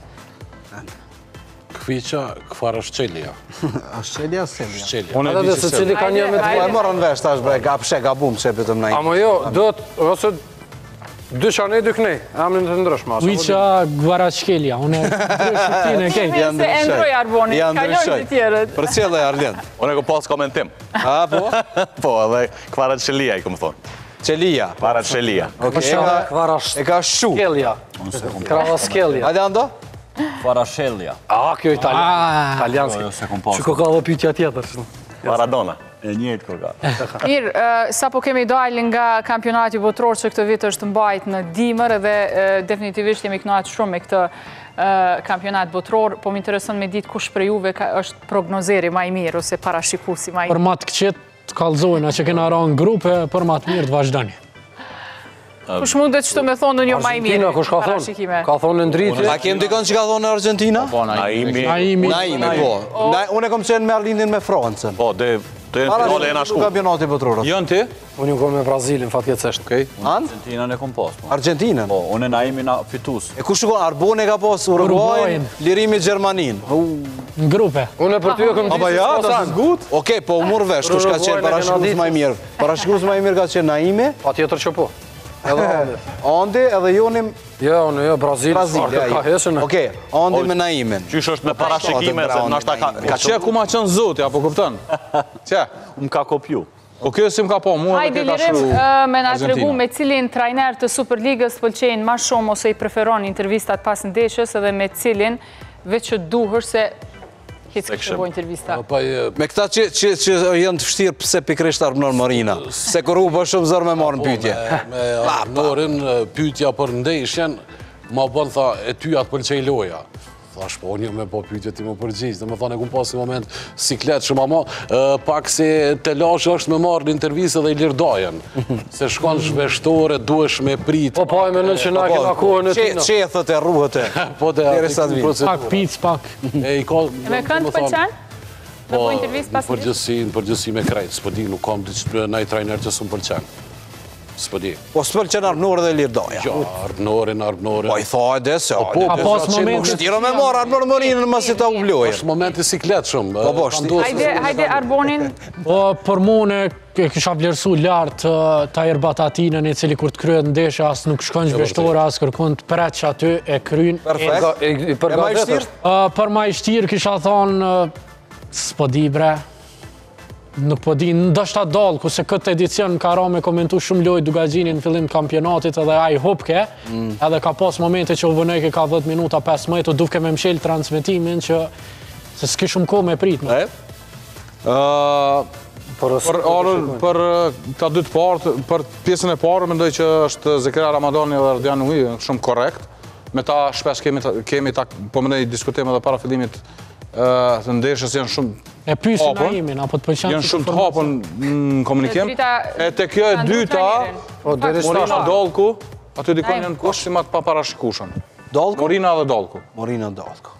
Kviqa Kvarashqelja. Ashqelja, Selja. Shqelja. Edhe dhe se cili ka një me të... E morën vesh, tash bre, ka bumë që e pëtëm Naimi. Amo jo, do të... ose... 2 qanej, 2 knej, emrin të ndryshma. Kviqa Kvarashqelja, unë e ndryshë e kejtë. Se endroj Arboni, kalojnë të tjerët. Për cilë e Arlend? Unë e ku pas komentim. A, po? Po, edhe Kvarashqelia i këmë thonë. Qelia. Kvarashqelia. E ka shu. Skelja. Kravaskelja. Hajde ando? Kvarashqelja. A, kjo italianski. Që ko ka dhe pytja tjetër. Maradona. E njëjtë ko ka. Mirë, sa po kemi dalë nga kampionati botror që këtë vit është mbajt në dimër dhe definitivisht jemi kënaqur shumë me këtë kampionat botror, po më intereson me ditë kush për juve është prognozeri më i mirë ose parashikuesi më i mirë. Për matë këqet të kalzojnë, që kena ranë grupe, për matë mirë të vazhdani. Kush mundet që të me thonë në një më i mirë? Argentina, kush ka thonë? Ka thonë në ndritje. A kem dikon që ka thonë në Argentina? Naimi. Naimi, po. Unë e kom qenë me Arlindin me Francën. Po, dhe në finale e na shku. Kampionati botror. Jënë ti? Unë kom me Brazilin, fatkeqësisht. Argentinën e kom pas. Argentinën? Po, unë e Naimi na fitus. E kush shkon? Arboni ka pas Uruguayn, Lirimi Gjermanin. Në grupe. Unë për ty e kom Aba ja, da së zgut? Okej, po u mur vesh, kush ka qenë parashikues më i mirë. Parashikues më i mirë ka qenë Naimi. Pa tjetër që po. Edhe Andi. Andi edhe Jonim... Jo, unë jo, Brazil. Okej, Andi me Naimin. Qysh është me parashikime, se nashta ka... Që ku ma qënë zoti, apo kuptën? Që? Më ka kopju. Po kjo si më ka po, mua Hajde Lirim, me nga të regu me cilin trajner të Superligës pëlqenjë ma shumë ose i preferon intervistat pas ndeshjes edhe me cilin veç që duhër se hitë kështë boj intervista. Me këta që jënë të fështirë pëse pikrisht Arnor Marina, se kërru për shumë zërë me marë në pytje. Me Arnorin, pytja për ndeshjen, ma bënë tha, e ty atë pëlqej loja. Thash, po, një me po pytje ti më përgjith, dhe me thane, ku më pasi moment siklet shumë ama, pak se të lashë është me marrë në intervjisë dhe i lirdajen. Se shkon shveshtore, duesh me prit. Po, pa, e me në që na kena kohën e tina. Qethët e rruhët e. Po, dhe pak pic, pak. E me kënd pëlqen? Me po intervjisë pas ndeshjes? Në përgjithsi me krejt, s'po di, nuk kam nëjë trajner që s'u pëlqen. S'po di. Po s'pëlqen Arnor dhe Lirdaja? Jo, Arnorin. Po i tha e dese, a pas momenti... Shtiro me marë Arnor Marinën më si ta u vlojë. është momenti siklet shumë. Hajde Arbonin. Po, për mune, kisha vlerësu lartë ta Erbatatinën i cili kur të kryet ndeshja, asë nuk shkon zhveshtore, asë kërkon të preq aty, e kryn. Perfekt. E ma i shtirë? Për ma i shtirë kisha thonë, s'po di bre, nuk po di, ndështë atë dalë, ku se këtë edicion ka ra me komentu shumë lojë Dugagjini në fillim kampionatit edhe a i hopke, edhe ka pas momente që u vënejke ka 10 minuta, 15, u dufke me mshel transmitimin që se s'ki shumë ko me prit. Për ta dy të partë, për pjesën e parë, mendoj që është Zekria Ramadani dhe Ardian Uhi shumë korrekt. Me ta shpesh kemi ta, po mendoj diskutim edhe para fillimit të ndeshjes janë shumë e pysin a imin, apo të pëlqen janë shumë të hapën në komunikim. E te kjo e dyta, Morina Dollku, aty dikon janë kushtimat pa parashikueshëm. Morina dhe Dollku. Morina Dollku.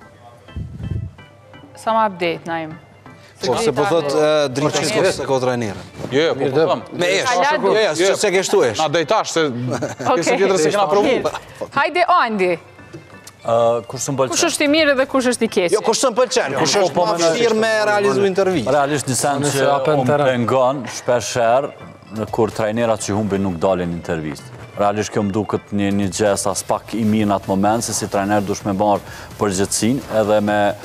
Sa ma update, Naim. Po, se po thot Driqin se ko trajnerën. Jo, po po thëm. Me esh, se kështu esh. Na dejtash, se kese tjetër se kena provu. Hajde, Andi. Kush të më pëlqen? Kush është i mirë dhe kush është i keq? Jo, kush të më pëlqen, kush është ma fështirë me realizu intervjist. Realisht një sen që unë pengon shpesher kur trajnerat që humbin nuk dalin intervjist. Realisht kjo më duket një gjest as pak i mirë në atë moment, se si trajner dush me marë përgjëtsin edhe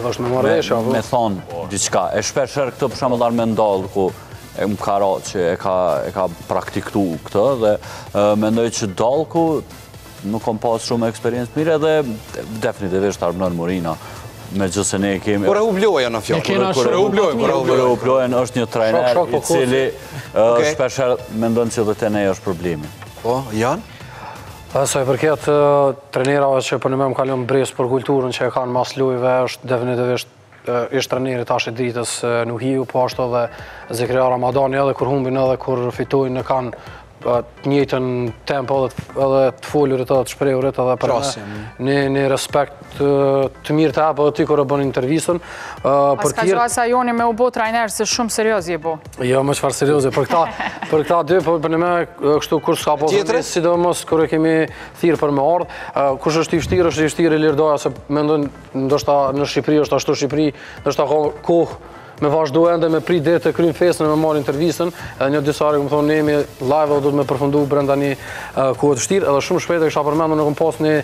me thonë diqka. E shpesher këtë për shemë me ndalë ku më ka ra që e ka praktiktu këtë dhe mendoj që Dollku nuk kom pas shumë eksperiencë mirë edhe definitivisht Armënën Morina. Me gjëse ne kemi... Kure u bloja në fjallë. Kure u blojen është një trajner i cili shpesher mendon që dhe të ne është problemi. Po, Jan? Sa i përket trajnerave që për në me më kalon bres për kulturën që e kanë mas lujve, është definitivisht ishtë trajneri tash i dritës Nuhiu, po ashtu edhe Zekria Ramadani edhe kur humbin edhe kur fitojnë në kanë njëjtën tempo edhe të folurit edhe të shprehurit edhe për një respekt të mirë të apë edhe ty kërë bënë intervjistën. Pas ka gjoha sa joni me u bo trajner se shumë serios je bo. Jo, më qëfar serios je. Për këta dy, për në me kështu kur s'ka po të sidomos kërë kemi thirë për me ardhë. Kush është i fështirë i Lirdoja, se me ndonë ndoshta në Shqipëri është ashtu Shqipëri, ndoshta kohë me vazhdu ende me prit dhe të krym fesën e me marrë intervjistën, edhe një disari këmë thonë, ne jemi live dhe do të me përfundu brenda një kohë të shtirë, edhe shumë shpejt e kësha përmendu në këmë pas një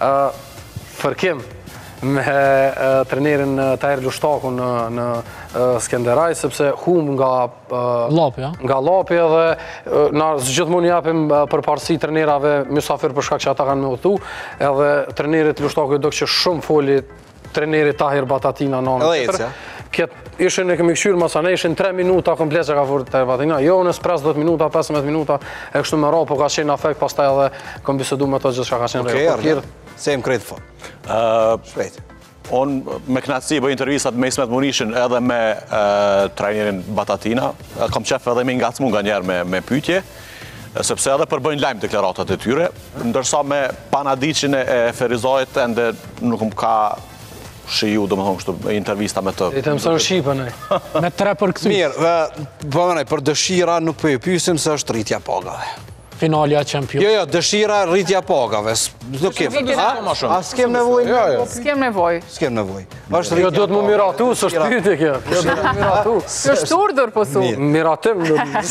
fërkim me trenerin Tahir Lushtaku në Skenderaj, sepse hum nga lapi edhe na gjithmonë japim përparësi trenerave mysafir për shkak që ata kanë me udhëtu, edhe trenerit Lushtaku do që shumë foli trenerit Tahir Batatina në anë tjetër. Ishin e kemi këshyrë masane, ishin 3 minuta komplet që ka furë të Batatina. Jo, nësë pres 10 minuta, 15 minuta, e kështu me ra, po ka qenë afekt, pas taj edhe kom bisedu me të gjithë që ka qenë rejë. Se jem krejtë fort. Shpejt. Unë me knatësi bëj intervjistat me Ismet Munishin edhe me trajnerin Batatina. Kam qef edhe me ngacmu nga njerë me pytje, sepse edhe përbëjnë lajmë deklaratat e tyre, ndërsa me Panadicin e Ferizajt ende nuk më ka shiju, do më thonë kështu, intervista me të... I të mësën Shqipën, me 3 për këtu. Mirë, për dëshira nuk për e pysim se është rritja pagave. Finalja qempion. Jo, dëshira rritja pagave. Nuk kem. A s'kem nevoj? S'kem nevoj. S'kem nevoj. Jo, do të më miratu, së është pyetje kjo. Jo, do të më miratu. Së është urdur, po thu. Miratim,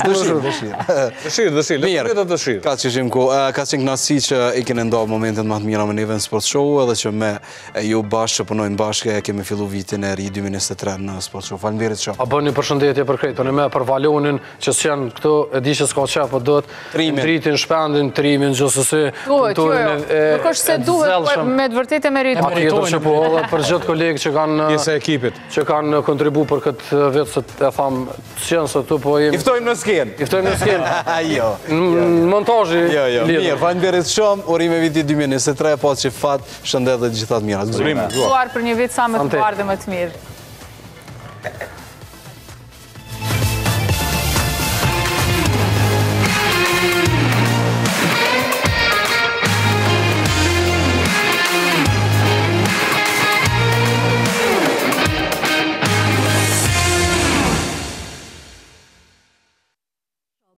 dëshirë. Mirë, ka që shimë ku. Ka që knasi që i kene ndohë momentet më të mira me një event sport show, edhe që me ju bashkë që punojnë bashkë, kemi fillu vitin e ri 2023 në sport show. Falemderit shumë. A bën një përshëndetje për krejtë, me për Valonin, që s'janë këtu, e di që s'ka qef, po do të shpendin, trimin, gjësësi, kulturin e nuk është se duhet, me të vërtet e meritojnë. Tjetër që po, edhe për gjithë kolegë që kanë kontribu për këtë vetë, se e thamë, qenë se tu po jemi... Iftojmë në skenë. Iftojmë në skenë. Jo. Në montajë. Jo. Mirë, falemderit shumë, urime viti 2023, po që fatë, shëndet dhe gjithat mirat. Suar për një vit sa më të bardhe më të mirë.